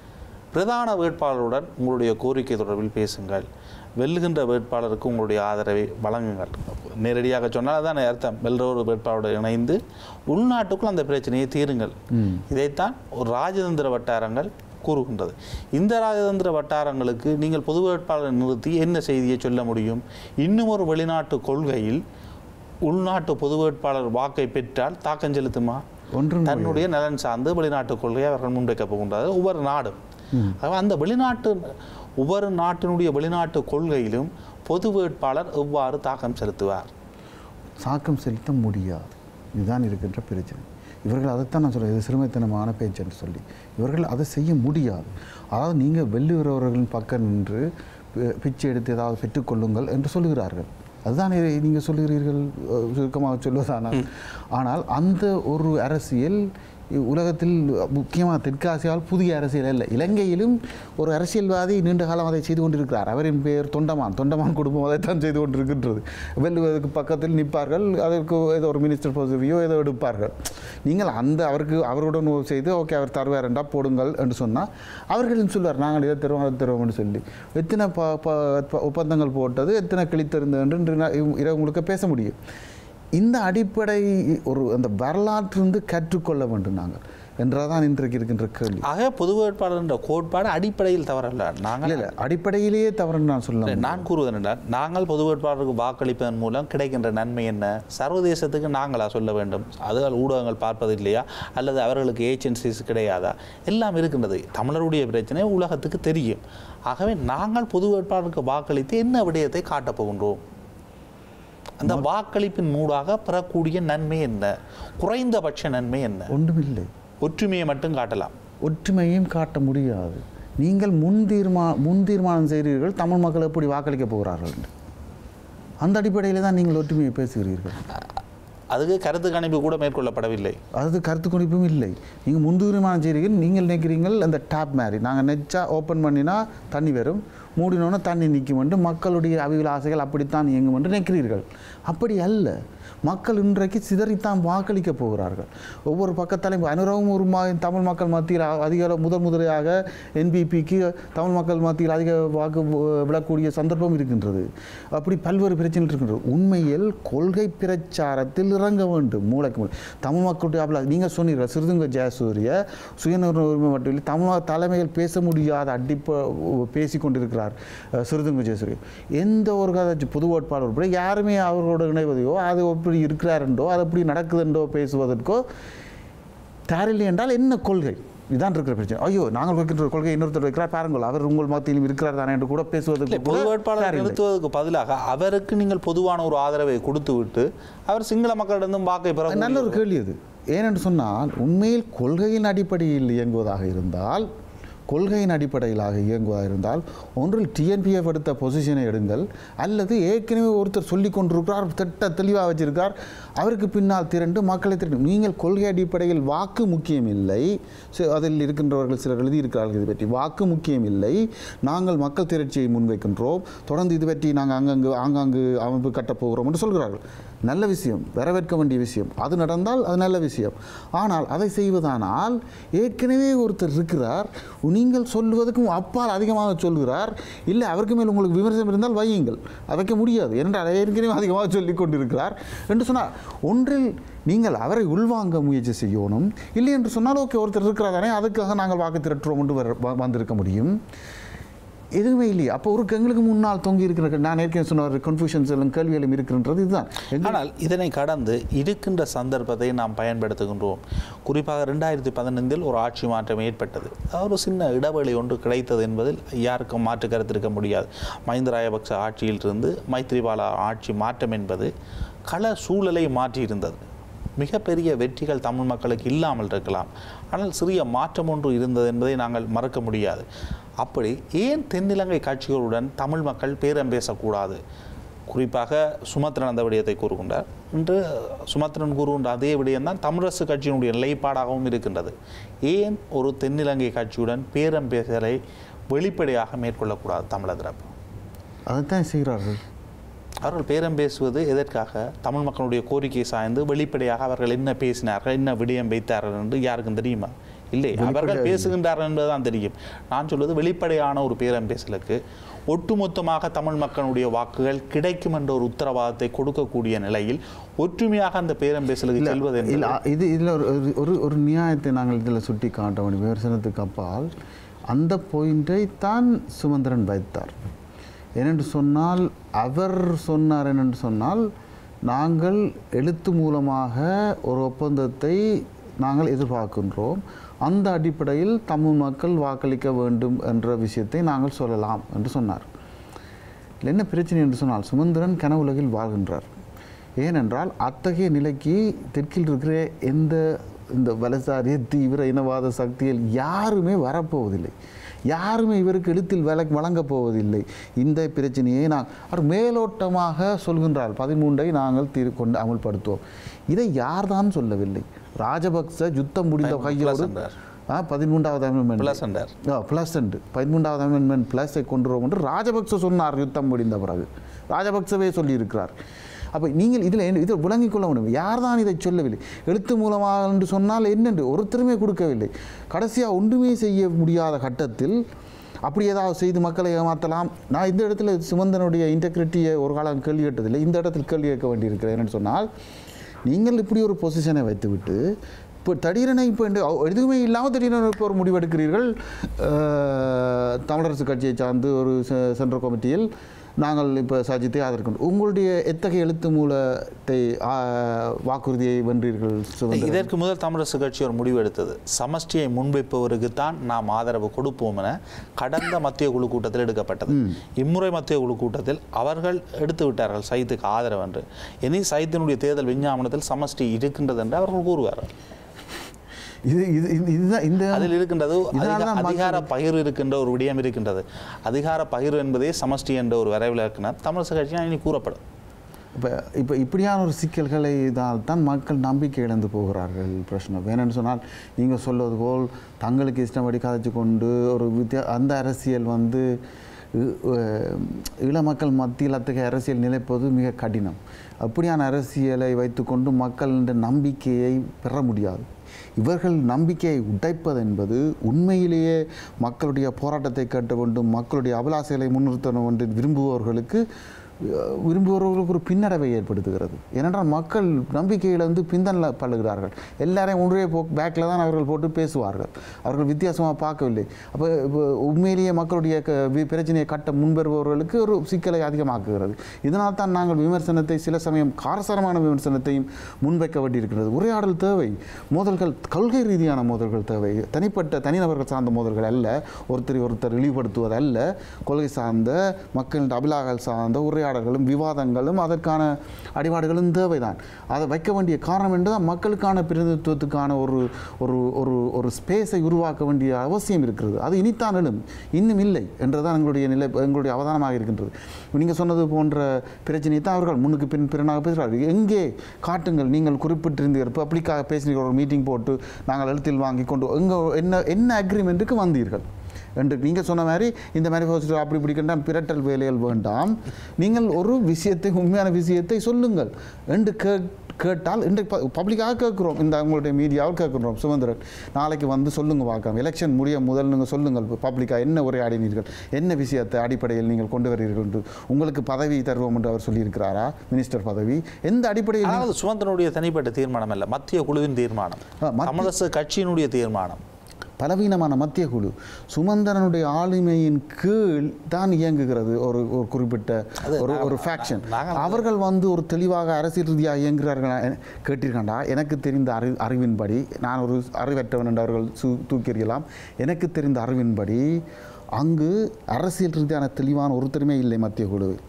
பிரதான வேட்பாளருடன் உங்களுடைய கோரிக்கை தொடர்பில் பேசுங்கள், வெல்லுகின்ற வேட்பாளருக்கு உங்களுடைய ஆதரவை வழங்குங்கள். நேரடியாக சொன்னால் அதான் அர்த்தம். வெல்ற ஒரு வேட்பாளருடன் இணைந்து உள்நாட்டுக்குள் அந்த பிரச்சனையை தீருங்கள். இதைத்தான் ஒரு ராஜதந்திர வட்டாரங்கள் கூறுகின்றது. இந்த ராஜதந்திர வட்டாரங்களுக்கு நீங்கள் பொது வேட்பாளரை நிறுத்தி என்ன செய்தியை சொல்ல முடியும்? இன்னும் ஒரு வெளிநாட்டு கொள்கையில் உள்நாட்டு பொது வேட்பாளர் வாக்கை பெற்றால் தாக்கம் செலுத்துமா? ஒன்று தன்னுடைய நலன் சார்ந்து வெளிநாட்டு கொள்கையை அவர்கள் முன்வைக்க போகின்றார்கள். ஒவ்வொரு நாடும் அந்த வெளிநாட்டு ஒவ்வொரு நாட்டினுடைய வெளிநாட்டு கொள்கையிலும் பொது வேட்பாளர் எவ்வாறு தாக்கம் செலுத்துவார்? தாக்கம் செலுத்த முடியாது. இதுதான் இருக்கின்ற பிரச்சனை. இவர்கள் அதைத்தான் நான் சொல்கிறேன், இது சிறுமைத்தனமான பேச்சு என்று சொல்லி. இவர்கள் அதை செய்ய முடியாது. அதாவது நீங்கள் வெல்லுகிறவர்களின் பக்கம் நின்று பிச்சை எடுத்து ஏதாவது பெற்றுக்கொள்ளுங்கள் என்று சொல்லுகிறார்கள். அதுதான் நீங்கள் சொல்லுகிறீர்கள், சுருக்கமாக சொல்வதானால். ஆனால் அந்த ஒரு அரசியல் உலகத்தில் முக்கியமாக தெற்காசியாவில் புதிய அரசியல் அல்ல. இலங்கையிலும் ஒரு அரசியல்வாதி நீண்ட காலம் அதை செய்து கொண்டிருக்கிறார். அவரின் பெயர் தொண்டமான். தொண்டமான் குடும்பம் அதைத்தான் செய்து கொண்டிருக்கின்றது. வெல்லுவதற்கு பக்கத்தில் நிற்பார்கள், அதற்கு ஏதோ ஒரு மினிஸ்டர் பதவியோ ஏதோ எடுப்பார்கள். நீங்கள் அந்த அவருக்கு அவருடன் செய்து ஓகே அவர் தருவார் என்றால் போடுங்கள் என்று சொன்னால் அவர்களும் சொல்வார், நாங்கள் இதை தருவோம் அதை தருவோம் என்று சொல்லி. எத்தனை ஒப்பந்தங்கள் போட்டது, எத்தனை கிழித்திருந்தது என்று இரவு முழுக்க பேச முடியும். இந்த அடிப்படை ஒரு அந்த வரலாற்றிலிருந்து கற்றுக்கொள்ள வேண்டும் நாங்கள் என்றதான் இன்றைக்கு இருக்கின்ற கேள்வி. ஆக பொது வேட்பாளர் என்ற கோட்பாடு அடிப்படையில் தவறல்ல. நாங்கள் இல்லை, அடிப்படையிலேயே தவறுன்னு நான் சொல்ல நான் கூறுவது என்றால், நாங்கள் பொது வேட்பாளருக்கு வாக்களிப்பதன் மூலம் கிடைக்கின்ற நன்மை என்ன? சர்வதேசத்துக்கு நாங்களா சொல்ல வேண்டும்? அது ஊடகங்கள் பார்ப்பது இல்லையா, அல்லது அவர்களுக்கு ஏஜென்சிஸ் கிடையாதா? எல்லாம் இருக்கின்றது. தமிழருடைய பிரச்சனை உலகத்துக்கு தெரியும். ஆகவே நாங்கள் பொது வேட்பாளருக்கு வாக்களித்து என்ன விடயத்தை காட்டப் போகின்றோம்? அந்த வாக்களிப்பின் மூடாக பெறக்கூடிய நன்மை என்ன? குறைந்தபட்ச நன்மை என்ன? ஒன்றுமில்லை. ஒற்றுமையை மட்டும் காட்டலாம். ஒற்றுமையும் காட்ட முடியாது. நீங்கள் முன் தீர்மா முன் தீர்மானம் செய்கிறீர்கள் தமிழ் மக்கள் எப்படி வாக்களிக்க போகிறார்கள். அந்த அடிப்படையில் தான் நீங்கள் ஒற்றுமையை பேசுகிறீர்கள். அதுக்கு கருத்து கணிப்பு கூட மேற்கொள்ளப்படவில்லை. அது கருத்து கணிப்பும் இல்லை. நீங்கள் முன் தீர்மானம் செய்கிறீர்கள். நீங்கள் நினைக்கிறீங்கள் அந்த டேப் மாதிரி நாங்கள் நெச்சா ஓப்பன் பண்ணினா தண்ணி வரும், மூடினோன்னு தண்ணி நிற்கும் என்று மக்களுடைய அபிலாசைகள் அப்படித்தான் இயங்கும் என்று நினைக்கிறீர்கள். அப்படி அல்ல. மக்கள் இன்றைக்கு சிதறித்தான் வாக்களிக்க போகிறார்கள். ஒவ்வொரு பக்கத்தாலையும் அனுரவும் ஒரு மா தமிழ் மக்கள் மத்தியில் அதிக முதல் முதலையாக என்பிபிக்கு தமிழ் மக்கள் மத்தியில் அதிக வாக்கு விடக்கூடிய சந்தர்ப்பம் இருக்கின்றது. அப்படி பல்வேறு பிரச்சனைகள் இருக்கின்றது. உண்மையில் கொள்கை பிரச்சாரத்தில் இறங்க வேண்டும். மூளைக்கு மூளை தமிழ் மக்களுடைய அபிலா நீங்கள் சொன்னீர்கள் சிறுதுங்க ஜெயசூரிய சுயநிர்ணய உரிமை மட்டும் இல்லை தமிழ் தலைமையில் பேச முடியாத அடிப்ப பேசி கொண்டிருக்கிறார் சிறுதுங்க ஜெயசூரிய. எந்த ஒரு கதை பொது வேட்பாளர் உட்பட யாருமே அவர்களோட இணைவதையோ அது எப்படி இருக்கிறாரென்றோ அது எப்படி நடக்குதுன்றோ பேசுவதற்கோ தயாரில்லை என்றால் என்ன கொள்கை இதான் இருக்கிற பிரச்சனை. ஐயோ நாங்கள் வைக்கின்ற கொள்கை இன்னொருத்தர் வைக்கிறார் பாருங்கள் அவர் உங்கள் மத்தியிலும் இருக்கிறார் தானே என்று கூட பேசுவதற்கு பொது வேட்பாளர் நிறுத்துவதற்கு பதிலாக அவருக்கு நீங்கள் பொதுவான ஒரு ஆதரவை கொடுத்து விட்டு அவர் சிங்கள மக்களிடம் வாக்கை பெற நல்ல ஒரு கேள்வி அது. ஏனென்று சொன்னால் உண்மையில் கொள்கையின் அடிப்படையில் இயங்குவதாக இருந்தால் கொள்கையின் அடிப்படையிலாக இயங்குவதாக இருந்தால் ஒன்றில் டிஎன்பிஎஃப் எடுத்த பொசிஷனை எடுங்கள் அல்லது ஏற்கனவே ஒருத்தர் சொல்லி கொண்டிருக்கிறார் திட்ட தெளிவாக வச்சிருக்கார் அவருக்கு பின்னால் திரண்டு மக்களை திரண்டு நீங்கள் கொள்கை அடிப்படையில் வாக்கு முக்கியம் இல்லை. அதில் இருக்கின்றவர்கள் சிலர் எழுதியிருக்கிறார்கள் இது பற்றி வாக்கு முக்கியம் இல்லை நாங்கள் மக்கள் திரட்சியை முன்வைக்கின்றோம் தொடர்ந்து இது பற்றி நாங்கள் அங்கங்கு ஆங்காங்கு அமைப்பு கட்டப்போகிறோம் என்று சொல்கிறார்கள். நல்ல விஷயம் வரவேற்க வேண்டிய விஷயம் அது நடந்தால் அது நல்ல விஷயம். ஆனால் அதை செய்வதானால் ஏற்கனவே ஒருத்தர் இருக்கிறார் நீங்கள் சொல்லுவதற்கும் அப்பால் அதிகமாக சொல்கிறார் இல்லை அவருக்கு மேல் உங்களுக்கு விமர்சனம் இருந்தால் வையுங்கள் அதை வைக்க முடியாது என்றால் ஏற்கனவே அதிகமாக சொல்லிக் கொண்டிருக்கிறார் என்று சொன்னார். ஒன்றில் நீங்கள் அவரை உள்வாங்க முயற்சி செய்யணும் இல்லை என்று சொன்னால் ஓகே ஒருத்தர் இருக்கிறார் தானே அதுக்காக நாங்கள் வாக்கு திரட்டுறோம் என்று வர வந்திருக்க முடியும். எதுவுமே இல்லையே. அப்போ ஒரு எங்களுக்கு முன்னால் தொங்கி இருக்கிற நான் ஏற்கனவே சொன்ன கன்ஃபியூஷன்ஸ் எல்லாம் கேள்விகளும் இருக்கின்றது இதுதான். ஆனால் இதனை கடந்து இருக்கின்ற சந்தர்ப்பத்தை நாம் பயன்படுத்துகின்றோம். குறிப்பாக ரெண்டாயிரத்தி பதினைந்தில் ஒரு ஆட்சி மாற்றம் ஏற்பட்டது. ஒரு சின்ன இடைவெளி ஒன்று கிடைத்தது என்பதில் யாருக்கும் மாற்று கருத்து இருக்க முடியாது. மஹிந்த ராஜபக்ச ஆட்சியிலிருந்து மைத்ரிபால ஆட்சி மாற்றம் என்பது கள சூழலை மாற்றியிருந்தது. மிகப்பெரிய வெற்றிகள் தமிழ் மக்களுக்கு இல்லாமல் இருக்கலாம் ஆனால் சிறிய மாற்றம் ஒன்று இருந்தது என்பதை நாங்கள் மறக்க முடியாது. அப்படி ஏன் தென்னிலங்கை கட்சிகளுடன் தமிழ் மக்கள் பேரம் பேசக்கூடாது? குறிப்பாக சுமத்ரன் அந்த விடயத்தை கூறுகின்றார். இன்று சுமத்ரன் கூறுகின்ற அதே விடயம்தான் தமிழரசு கட்சியினுடைய நிலைப்பாடாகவும் இருக்கின்றது. ஏன் ஒரு தென்னிலங்கை கட்சியுடன் பேரம் பேசலை வெளிப்படையாக மேற்கொள்ளக்கூடாது தமிழக தரப்பு? அதைத்தான் செய்கிறார்கள். அவர்கள் பேரம் பேசுவது எதற்காக? தமிழ் மக்களுடைய கோரிக்கை சாய்ந்து வெளிப்படையாக அவர்கள் என்ன பேசினார்கள் என்ன விடயம் வைத்தார்கள் என்று யாருக்கும் தெரியுமா? இல்லை, அவர்கள் பேசுகின்றார்கள் என்பதுதான் தெரியும். நான் சொல்வது வெளிப்படையான ஒரு பேரம் பேசலுக்கு ஒட்டுமொத்தமாக தமிழ் மக்களுடைய வாக்குகள் கிடைக்கும் என்ற ஒரு உத்தரவாதத்தை கொடுக்கக்கூடிய நிலையில் ஒற்றுமையாக அந்த பேரம் பேசலுக்கு செல்வது இது இதில் ஒரு ஒரு நியாயத்தை நாங்கள் இதில் சுட்டி காட்ட வேண்டும். விமர்சனத்துக்கு அப்பால் அந்த பாயிண்டை தான் சுமந்திரன் வைத்தார். ஏனென்று சொன்னால் அவர் சொன்னார் என்னென்று சொன்னால் நாங்கள் எழுத்து மூலமாக ஒரு ஒப்பந்தத்தை நாங்கள் எதிர்பார்க்கின்றோம் அந்த அடிப்படையில் தமிழ் மக்கள் வாக்களிக்க வேண்டும் என்ற விஷயத்தை நாங்கள் சொல்லலாம் என்று சொன்னார். என்ன பிரச்சனை என்று சொன்னால் சுமந்திரன் கனவுலகில் வாழ்கின்றார். ஏனென்றால் அத்தகைய நிலைக்கு தெற்கில் இருக்கிற எந்த இந்த வலசாரிய தீவிர இனவாத சக்தியில் யாருமே வரப்போவதில்லை. யாருமே இவருக்கு எழுத்தில் வழ வழங்கப் போவதில்லை. இந்த பிரச்சனையை நான் அவர் மேலோட்டமாக சொல்கின்றார். பதிமூன்றை நாங்கள் தீர் கொண்டு அமல்படுத்துவோம். இதை யார்தான் சொல்லவில்லை. ராஜபக்ச யுத்தம் முடிந்த கையோடு பதிமூன்றாவது அமெண்ட்மெண்ட் பிளஸ் அண்டு பதிமூன்றாவது அமெண்ட்மெண்ட் பிளஸை கொண்டுருவோம் என்று ராஜபக்ச சொன்னார் யுத்தம் முடிந்த பிறகு. ராஜபக்சவே சொல்லியிருக்கிறார். அப்போ நீங்கள் இதில் இதை விளங்கிக் கொள்ள முடியும். யார் தான் இதை சொல்லவில்லை. எழுத்து மூலமாக என்று சொன்னால் என்னென்று ஒருத்தருமே கொடுக்கவில்லை. கடைசியாக ஒன்றுமே செய்ய முடியாத கட்டத்தில் அப்படி ஏதாவது செய்து மக்களை ஏமாற்றலாம். நான் இந்த இடத்துல சுமந்தனுடைய இன்டெகிரிட்டியை ஒரு காலம் கேள்வி கேட்டதில்லை. இந்த இடத்தில் கேள்வி கேட்க வேண்டியிருக்கிறேன். என்னென்னு சொன்னால் நீங்கள் இப்படி ஒரு பொசிஷனை வைத்துவிட்டு இப்போ திடீரென இப்போ எதுவுமே இல்லாமல் திடீரென இப்போ ஒரு முடிவெடுக்கிறீர்கள். தமிழரசு கட்சியை சார்ந்து ஒரு சென்ட்ரல் கமிட்டியில் நாங்கள் இப்போ சஜித்தை ஆதரிக்கின்றோம். உங்களுடைய எத்தகைய எழுத்து மூலத்தை வாக்குறுதியை வென்றீர்கள்? இதற்கு முதல் தமிழரசு கட்சி ஒரு முடிவு எடுத்தது. சமஷ்டியை முன்வைப்பவருக்கு தான் நாம் ஆதரவு கொடுப்போம் என கடந்த மத்திய குழு கூட்டத்தில் எடுக்கப்பட்டது. இம்முறை மத்திய குழு கூட்டத்தில் அவர்கள் எடுத்து விட்டார்கள் சைத்துக்கு ஆதரவு என்று. இனி சைத்தினுடைய தேர்தல் விஞ்ஞாபனத்தில் சமஷ்டி இருக்கின்றது என்று அவர்கள் கூறுவார்கள். இது இது இதுதான் இந்த அதில் இருக்கின்றது அதிகார பகிர்வு இருக்கின்ற ஒரு விடயம் இருக்கின்றது. அதிகார பகிர்வு என்பதே சமஷ்டி என்ற ஒரு வரைவில் இருக்கிற தமிழரசு கட்சியாக இனி கூறப்படும். இப்போ இப்போ இப்படியான ஒரு சிக்கல்களை இதால் தான் மக்கள் நம்பிக்கை இழந்து போகிறார்கள். பிரச்சனை வேணும்னு சொன்னால் நீங்கள் சொல்வது போல் தங்களுக்கு இஷ்டப்படி கதைச்சு கொண்டு ஒரு வித்தியா அந்த அரசியல் வந்து ஈழ மக்கள் மத்தியில் அத்தகைய அரசியல் நிலைப்பது மிக கடினம். அப்படியான அரசியலை வைத்துக்கொண்டு மக்களின் நம்பிக்கையை பெற முடியாது. இவர்கள் நம்பிக்கையை உடைப்பது என்பது உண்மையிலேயே மக்களுடைய போராட்டத்தை கேட்ட வேண்டும், மக்களுடைய அபிலாசைகளை முன்னிறுத்தணும் என்று விரும்புபவர்களுக்கு விரும்புபவர்களுக்கு ஒரு பின்னடைவை ஏற்படுத்துகிறது. ஏனென்றால் மக்கள் நம்பிக்கையிலிருந்து பின்தள்ள பழுகிறார்கள். எல்லாரையும் ஒன்றே போ பேக்கில் தான் அவர்கள் போட்டு பேசுவார்கள். அவர்கள் வித்தியாசமாக பார்க்கவில்லை. அப்போ உண்மையிலேயே மக்களுடைய பிரச்சனையை கட்ட முன்வருபவர்களுக்கு ஒரு சிக்கலை அதிகமாக்குகிறது. இதனால் தான் நாங்கள் விமர்சனத்தை சில சமயம் காரசாரமான விமர்சனத்தையும் முன்வைக்க வேண்டியிருக்கிறது. உரையாடல் தேவை, மோதல்கள் கொள்கை ரீதியான மோதல்கள் தேவை, தனிப்பட்ட தனிநபர்கள் சார்ந்த மோதல்கள் அல்ல, ஒருத்தரை ஒருத்தர் இழிவுபடுத்துவது அல்ல, கொள்கை சார்ந்த மக்களின் அபிலாகள் சார்ந்த உரையாடல் விவாதங்களும் அதற்கான அடிபாடுகளும் தேவைதான். அதை வைக்க வேண்டிய காரணம் என்றுதான் மக்களுக்கான பிரதிநிதித்துவத்துக்கான ஒரு ஒரு ஒரு ஒரு ஸ்பேஸை உருவாக்க வேண்டிய அவசியம் இருக்கிறது. அது இனித்தான் எழும், இன்னும் இல்லை என்றுதான் எங்களுடைய நிலை எங்களுடைய அவதானமாக இருக்கின்றது. நீங்கள் சொன்னது போன்ற பிரச்சனையை தான் அவர்கள் முன்னுக்கு பின் பிறனாக பேசுகிறார்கள். எங்கே காட்டுங்கள், நீங்கள் குறிப்பிட்டிருந்தீர்கள் பப்ளிக்காக பேசினீர்கள், ஒரு மீட்டிங் போட்டு நாங்கள் எழுத்தில் வாங்கி கொண்டு எங்கே என்ன என்ன அக்ரிமெண்ட்டுக்கு வந்தீர்கள் என்று நீங்கள் சொன்ன மாதிரி இந்த மேனிஃபெஸ்டோ அப்படி பிடிக்கின்ற பிரட்டல் வேலைகள் வேண்டாம். நீங்கள் ஒரு விஷயத்தை உண்மையான விஷயத்தை சொல்லுங்கள் என்று கே கேட்டால் இன்றைக்கு பப்ளிக்காக கேட்குறோம், இந்த உங்களுடைய மீடியாவில் கேட்குறோம். சுமந்திரன் நாளைக்கு வந்து சொல்லுங்கள் பார்க்கலாம், எலெக்ஷன் முடிய முதல் நீங்கள் சொல்லுங்கள் பப்ளிக்காக என்ன உரையாடினீர்கள், என்ன விஷயத்தை அடிப்படையில் நீங்கள் கொண்டு வருகிறீர்கள் என்று, உங்களுக்கு பதவி தருவோம் என்று அவர் சொல்லியிருக்கிறாரா, மினிஸ்டர் பதவி எந்த அடிப்படையில்? சுமந்திரனுடைய தனிப்பட்ட தீர்மானம் அல்ல, மத்திய குழுவின் தீர்மானம், தமிழரசு கட்சியினுடைய தீர்மானம். பலவீனமான மத்திய குழு சுமந்திரனுடைய ஆளுமையின் கீழ் தான் இயங்குகிறது. ஒரு ஒரு குறிப்பிட்ட ஒரு ஒரு ஃபேக்ஷன். அவர்கள் வந்து ஒரு தெளிவாக அரசியல் ரீதியாக இயங்குகிறார்களா கேட்டிருக்காண்டா? எனக்கு தெரிந்த அறி அறிவின்படி, நான் ஒரு அறிவற்றவன் என்று அவர்கள் சு தூக்கியறியலாம். எனக்கு தெரிந்த அறிவின்படி அங்கு அரசியல் ரீதியான தெளிவான ஒருத்தருமே இல்லை மத்திய குழுவில்.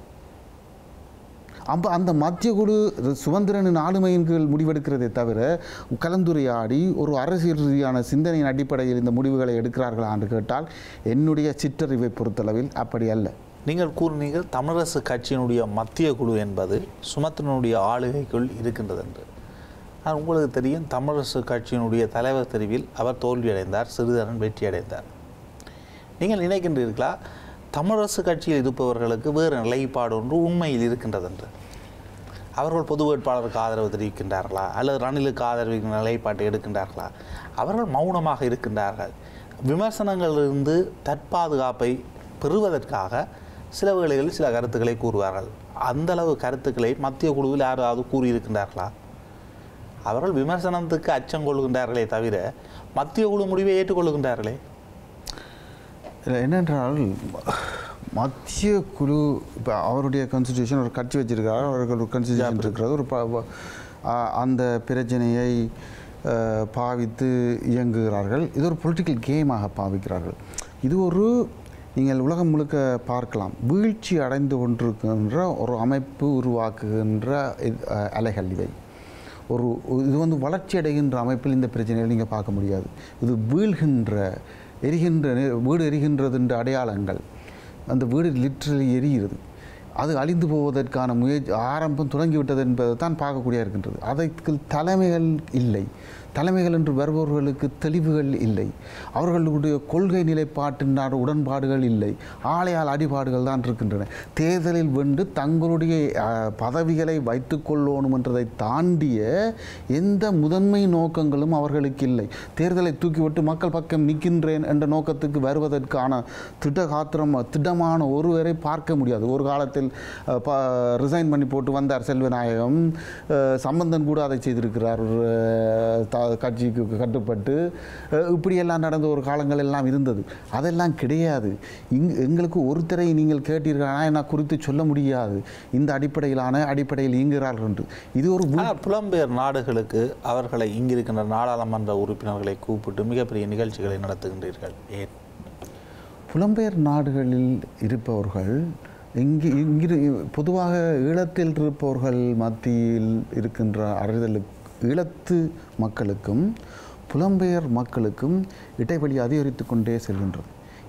அப்போ அந்த மத்திய குழு சுதந்திரனின் ஆளுமையின் கீழ் முடிவெடுக்கிறதே தவிர கலந்துரையாடி ஒரு அரசியல் ரீதியான சிந்தனையின் அடிப்படையில் இந்த முடிவுகளை எடுக்கிறார்களா என்று கேட்டால் என்னுடைய சிற்றறிவை பொறுத்தளவில் அப்படி அல்ல. நீங்கள் கூறினீர்கள் தமிழரசு கட்சியினுடைய மத்திய குழு என்பது சுமந்திரனுடைய ஆளுகைக்குள் இருக்கின்றது என்று. ஆனால் உங்களுக்கு தெரியும், தமிழரசு கட்சியினுடைய தலைவர் தெரிவில் அவர் தோல்வியடைந்தார், சிறிதரன் வெற்றியடைந்தார். நீங்கள் நினைக்கின்றீர்களா தமிழரசு கட்சியில் இருப்பவர்களுக்கு வேறு நிலைப்பாடு ஒன்று உண்மையில் இருக்கின்றது என்று? அவர்கள் பொது வேட்பாளருக்கு ஆதரவு தெரிவிக்கின்றார்களா அல்லது ரணிலுக்கு ஆதரவு நிலைப்பாட்டை எடுக்கின்றார்களா? அவர்கள் மௌனமாக இருக்கின்றார்கள். விமர்சனங்களிலிருந்து தற்பாதுகாப்பை பெறுவதற்காக சில வேளைகளில் சில கருத்துக்களை கூறுவார்கள். அந்தளவு கருத்துக்களை மத்திய குழுவில் யாராவது கூறியிருக்கின்றார்களா? அவர்கள் விமர்சனத்துக்கு அச்சம் கொள்கின்றார்களே தவிர மத்திய குழு முடிவை ஏற்றுக்கொள்கின்றார்களே. என்னென்றால் மத்திய குழு இப்போ அவருடைய கான்ஸ்டிடியூஷன் ஒரு கட்சி வச்சிருக்கிறார், அவர்கள் ஒரு கான்ஸ்டிடியூஷன் இருக்கிறது, ஒரு அந்த பிரச்சனையை பாவித்து இயங்குகிறார்கள். இது ஒரு பொலிட்டிக்கல் கேமாக பாவிக்கிறார்கள். இது ஒரு நீங்கள் உலகம் முழுக்க பார்க்கலாம், வீழ்ச்சி அடைந்து கொண்டிருக்கின்ற ஒரு அமைப்பு உருவாக்குகின்ற அலைகள் இவை. ஒரு இது வந்து வளர்ச்சி அடைகின்ற அமைப்பில் இந்த பிரச்சனைகளை நீங்கள் பார்க்க முடியாது. இது வீழ்கின்ற எரிகின்ற வீடு எரிகின்றது என்ற அடையாளங்கள், அந்த வீடு லிட்ரலி எரிகிறது, அது அழிந்து போவதற்கான முயற்சி ஆரம்பம் தொடங்கிவிட்டது என்பதை தான் பார்க்கக்கூடிய இருக்கின்றது. அதற்கு தலைமைகள் இல்லை, தலைமைகள் என்று வருபவர்களுக்கு தெளிவுகள் இல்லை, அவர்களுடைய கொள்கை நிலைப்பாட்டினார் உடன்பாடுகள் இல்லை, ஆலையால் அடிபாடுகள் தான் இருக்கின்றன. தேர்தலில் வென்று தங்களுடைய பதவிகளை வைத்து கொள்ளணும் என்றதை தாண்டிய எந்த முதன்மை நோக்கங்களும் அவர்களுக்கு இல்லை. தேர்தலை தூக்கிவிட்டு மக்கள் பக்கம் நிற்கின்றேன் என்ற நோக்கத்துக்கு வருவதற்கான திடகாத்திரம் திடமான ஒருவரை பார்க்க முடியாது. ஒரு காலத்தில் ரிசைன் பண்ணி போட்டு வந்தார் செல்வநாயகம், சம்பந்தன் கூட அதை செய்திருக்கிறார், கட்சிக்கு கட்டுப்பட்டு இப்படியெல்லாம் நடந்த ஒரு காலங்கள் எல்லாம் இருந்தது. அதெல்லாம் கிடையாது. இங் எங்களுக்கு ஒருத்தரை நீங்கள் கேட்டீர்களா நான் குறித்து சொல்ல முடியாது இந்த அடிப்படையிலான அடிப்படையில் இயங்குகிறார்கள் என்று. இது ஒரு புலம்பெயர் நாடுகளுக்கு அவர்களை இங்கிருக்கின்ற நாடாளுமன்ற உறுப்பினர்களை கூப்பிட்டு மிகப்பெரிய நிகழ்ச்சிகளை நடத்துகின்றீர்கள். ஏன் புலம்பெயர் நாடுகளில் இருப்பவர்கள் இங்கு இங்கிரு பொதுவாக ஈழத்தில் இருப்பவர்கள் மத்தியில் இருக்கின்ற அறிதலுக்கு ஈழத்து மக்களுக்கும் புலம்பெயர் மக்களுக்கும் இடைவெளி அதிகரித்து கொண்டே செல்கின்றது.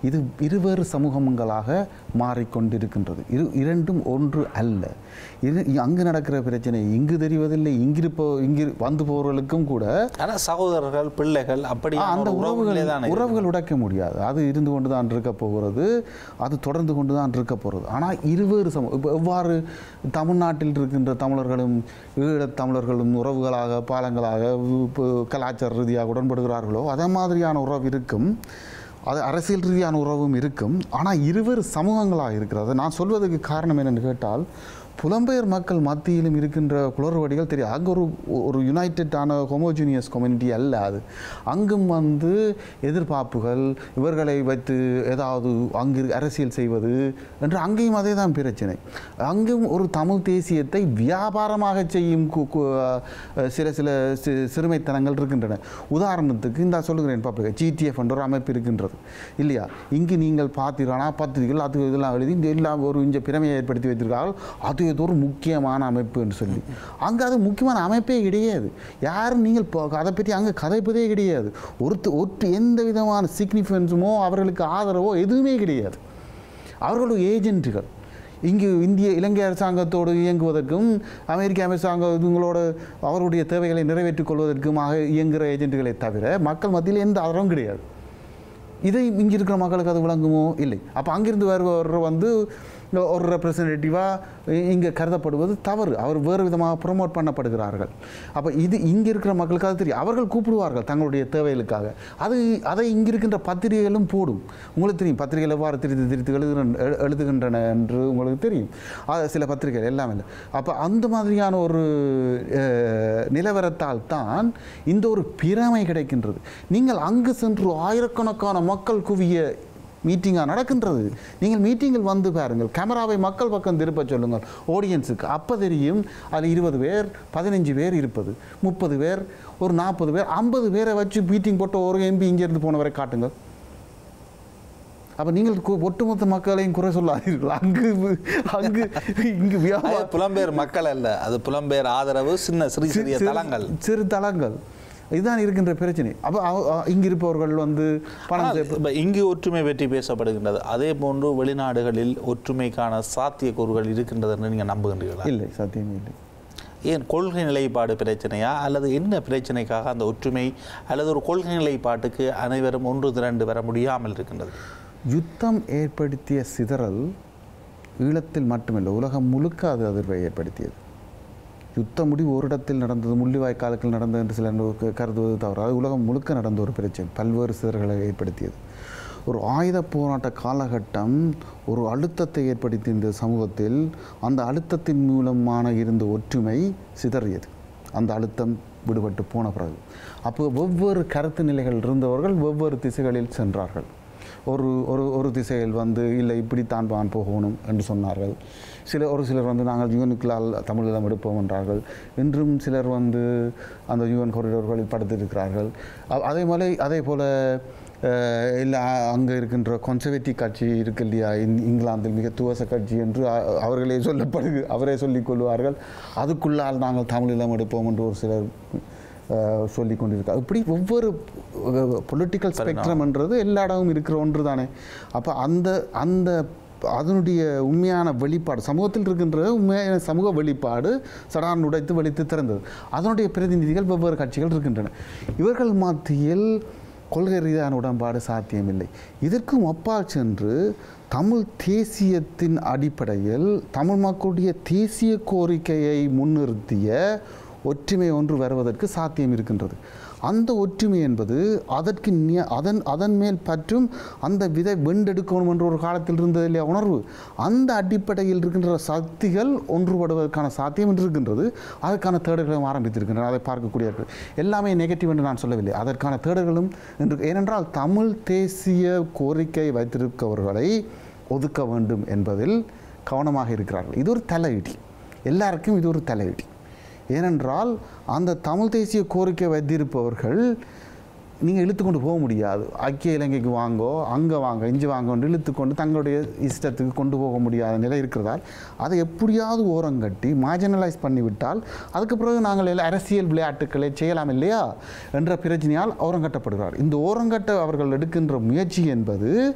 இது இருவேறு சமூகங்களாக மாறிக்கொண்டிருக்கின்றது. இரு இரண்டும் ஒன்று அல்ல. இரு அங்கு நடக்கிற பிரச்சனை இங்கு தெரிவதில்லை. இங்கிருப்போ இங்கு வந்து போவர்களுக்கும் கூட ஆனால் சகோதரர்கள் பிள்ளைகள் அப்படி அந்த உறவுகள் உறவுகள் உடைக்க முடியாது. அது இருந்து கொண்டு தான் இருக்க போகிறது, அது தொடர்ந்து கொண்டு தான் இருக்க போகிறது. ஆனால் இருவேறு சமூகம் இப்போ எவ்வாறு தமிழ்நாட்டில் இருக்கின்ற தமிழர்களும் ஈழத் தமிழர்களும் உறவுகளாக பாலங்களாக கலாச்சார ரீதியாக உடன்படுகிறார்களோ அதே மாதிரியான உறவு இருக்கும். அது அரசியல் ரீதியான உறவும் இருக்கும். ஆனால் இருவேறு சமூகங்களாக இருக்கிறது. நான் சொல்வதற்கு காரணம் என்னென்னு கேட்டால், புலம்பெயர் மக்கள் மத்தியிலும் இருக்கின்ற குளறுபடிகள் தெரியும். அங்கே ஒரு ஒரு யுனைடெட்டான ஹோமோஜீனியஸ் கம்யூனிட்டி அல்ல அது. அங்கும் வந்து எதிர்பார்ப்புகள், இவர்களை வைத்து ஏதாவது அங்கு அரசியல் செய்வது என்று அங்கேயும் அதே தான் பிரச்சனை. அங்கும் ஒரு தமிழ் தேசியத்தை வியாபாரமாக செய்யும் சில சில சிறுமைத்தனங்கள் இருக்கின்றன. உதாரணத்துக்கு இந்த சொல்லுகிறேன், பார்ப்பீங்க ஜிடிஎஃப் என்ற ஒரு அமைப்பு இருக்கின்றது இல்லையா? இங்கு நீங்கள் பார்த்தீங்கன்னா பத்திரிகைகள் அது இதெல்லாம் எழுதி இந்த எல்லாம் ஒரு இங்கே பிரமையை ஏற்படுத்தி வைத்திருக்கார்கள். அது ஏதோ ஒரு முக்கியமான அமைப்பு என்று சொல்லி அங்கே அது முக்கியமான அமைப்பே கிடையாது. யாரும் நீங்கள் அதை பற்றி அங்கே கதைப்பதே கிடையாது. ஒருத்த ஒற்று எந்த விதமான சிக்னிஃபிகன்ஸுமோ அவர்களுக்கு ஆதரவோ எதுவுமே கிடையாது. அவர்களுடைய ஏஜென்ட்டுகள் இங்கு இந்திய இலங்கை அரசாங்கத்தோடு இயங்குவதற்கும் அமெரிக்க அரசாங்கங்களோட அவருடைய தேவைகளை நிறைவேற்றிக் கொள்வதற்குமாக இயங்குகிற ஏஜென்ட்டுகளை தவிர மக்கள் மத்தியில் எந்த ஆதரவும் கிடையாது. இதை இங்கே இருக்கிற மக்களுக்கு அது விளங்குமோ? இல்லை. அப்போ அங்கிருந்து வருபவர் வந்து ஒரு ரெப்ரசன்டேட்டிவாக இங்கே கருதப்படுவது தவறு. அவர் வேறு விதமாக ப்ரொமோட் பண்ணப்படுகிறார்கள். அப்போ இது இங்கே இருக்கிற மக்களுக்கு அது தெரியும். அவர்கள் கூப்பிடுவார்கள் தங்களுடைய தேவைகளுக்காக. அது அதை இங்கே இருக்கின்ற பத்திரிகைகளும் போடும். உங்களுக்கு தெரியும் பத்திரிகைகள் எவ்வாறு திரித்து திரித்து எழுதுகிற எழுதுகின்றன என்று உங்களுக்கு தெரியும். சில பத்திரிகைகள் எல்லாமே இல்லை. அப்போ அந்த மாதிரியான ஒரு நிலவரத்தால் தான் இந்த ஒரு பிரமை கிடைக்கின்றது. நீங்கள் அங்கு சென்று ஆயிரக்கணக்கான மக்கள் குவிய மீட்டிங்காக நடக்கின்றது. நீங்கள் மீட்டிங்கில் வந்து பாருங்கள், கேமராவை மக்கள் பக்கம் திருப்ப சொல்லுங்கள் ஆடியன்ஸுக்கு. அப்போ தெரியும் அதில் இருபது பேர் பதினஞ்சு பேர் இருப்பது, முப்பது பேர் ஒரு நாற்பது பேர் ஐம்பது பேரை வச்சு மீட்டிங் போட்ட ஒரு எம்பி இங்கேருந்து போனவரை காட்டுங்கள். அப்போ நீங்கள் ஒட்டுமொத்த மக்களையும் குறை சொல்லாதீர்கள். அங்கு அங்கு இங்கு புலம்பெயர் மக்கள் அல்ல, அது புலம்பெயர் ஆதரவு சின்ன சிறு சிறிய தளங்கள் சிறு தளங்கள் இதுதான் இருக்கின்ற பிரச்சனை. அப்போ இங்கு இருப்பவர்கள் வந்து பணம் இங்கு ஒற்றுமை பற்றி பேசப்படுகின்றது. அதே போன்று வெளிநாடுகளில் ஒற்றுமைக்கான சாத்தியக்கூறுகள் இருக்கின்றது என்று நீங்கள் நம்புகின்றீர்களா? இல்லை, சாத்தியமே இல்லை. ஏன் கொள்கை நிலைப்பாடு பிரச்சனையா அல்லது என்ன பிரச்சனைக்காக அந்த ஒற்றுமை அல்லது ஒரு கொள்கை நிலைப்பாட்டுக்கு அனைவரும் ஒன்று திரண்டு வர முடியாமல் இருக்கின்றது? யுத்தம் ஏற்படுத்திய சிதறல் ஈழத்தில் மட்டுமில்லை, உலகம் முழுக்க அது அதிர்வை ஏற்படுத்தியது. யுத்த முடிவு ஒரு இடத்தில் நடந்தது, முள்ளிவாய்க்காலுக்கு நடந்தது என்று சிலர் கருதுவது தவிர அது உலகம் முழுக்க நடந்த ஒரு பிரச்சனை, பல்வேறு சிதறல்களை ஏற்படுத்தியது. ஒரு ஆயுத போராட்ட காலகட்டம் ஒரு அழுத்தத்தை ஏற்படுத்தி இந்த சமூகத்தில் அந்த அழுத்தத்தின் மூலமான இருந்த ஒற்றுமை சிதறியது. அந்த அழுத்தம் விடுபட்டு போன பிறகு அப்போ ஒவ்வொரு கருத்து நிலைகள் இருந்தவர்கள் ஒவ்வொரு திசைகளில் சென்றார்கள். ஒரு ஒரு ஒரு திசையில் வந்து இல்லை இப்படித்தான் தான் போகணும் என்று சொன்னார்கள். சில ஒரு சிலர் வந்து நாங்கள் யூனுக்களால் தமிழீழம் எடுப்போம் என்றார்கள். இன்றும் சிலர் வந்து அந்த யூஎன் கொரிடோர்களில் படுத்திருக்கிறார்கள். அதே மாதிரி அதே போல் இல்லை அங்கே இருக்கின்ற கன்சர்வேட்டிவ் கட்சி இருக்கு இல்லையா, இங்கிலாந்தில் மிக துவச கட்சி என்று அவர்களே சொல்லப்படுது, அவரே சொல்லிக் கொள்வார்கள். அதுக்குள்ளால் நாங்கள் தமிழீழம் எடுப்போம் என்று ஒரு சிலர் சொல்லி கொண்டிருக்காங்க. இப்படி ஒவ்வொரு பொலிட்டிக்கல் ஸ்பெக்ட்ரம்ன்றது எல்லா இடமும் இருக்கிற ஒன்று தானே. அப்போ அந்த அந்த அதனுடைய உண்மையான வெளிப்பாடு சமூகத்தில் இருக்கின்ற உண்மையான சமூக வெளிப்பாடு சடான் உடைத்து வெளித்து திறந்தது. அதனுடைய பிரதிநிதிகள் வெவ்வேறு கட்சிகள் இருக்கின்றன. இவர்கள் மத்தியில் கொள்கை ரீதியான உடன்பாடு சாத்தியமில்லை. இதற்கும் அப்பால் சென்று தமிழ் தேசியத்தின் அடிப்படையில் தமிழ் மக்களுடைய தேசிய கோரிக்கையை முன்னிறுத்திய ஒற்றுமை ஒன்று வருவதற்கு சாத்தியம் இருக்கின்றது. அந்த ஒற்றுமை என்பது அதற்கு அதன் அதன் மேல் பற்றும் அந்த விதை வெண்டெடுக்கணும் என்ற ஒரு காலத்தில் இருந்தது இல்லையா உணர்வு, அந்த அடிப்படையில் இருக்கின்ற சக்திகள் ஒன்றுபடுவதற்கான சாத்தியம் என்று இருக்கின்றது. அதற்கான தேடல்களும் ஆரம்பித்திருக்கின்றன. அதை பார்க்கக்கூடிய எல்லாமே நெகட்டிவ் என்று நான் சொல்லவில்லை, அதற்கான தேடல்களும் என்று. ஏனென்றால் தமிழ் தேசிய கோரிக்கை வைத்திருக்கவர்களை ஒதுக்க வேண்டும் என்பதில் கவனமாக இருக்கிறார்கள். இது ஒரு தலையிடி, எல்லாருக்கும் இது ஒரு தலையிடி. ஏனென்றால் அந்த தமிழ் தேசிய கோரிக்கை வைத்திருப்பவர்கள் நீங்கள் இழுத்துக்கொண்டு போக முடியாது. ஐக்கிய இலங்கைக்கு வாங்கோ, அங்கே வாங்க, இஞ்சி வாங்கன்னு இழுத்துக்கொண்டு தங்களுடைய இஷ்டத்துக்கு கொண்டு போக முடியாத நிலை இருக்கிறதால் அதை எப்படியாவது ஓரங்கட்டி மார்ஜினலைஸ் பண்ணிவிட்டால் அதுக்கு பிறகு நாங்கள் எல்லாம் அரசியல் விளையாட்டுக்களை செய்யலாம் இல்லையா என்ற பிரச்சனையால் ஓரங்கட்டப்படுகிறார். இந்த ஓரங்கட்ட அவர்கள் எடுக்கின்ற முயற்சி என்பது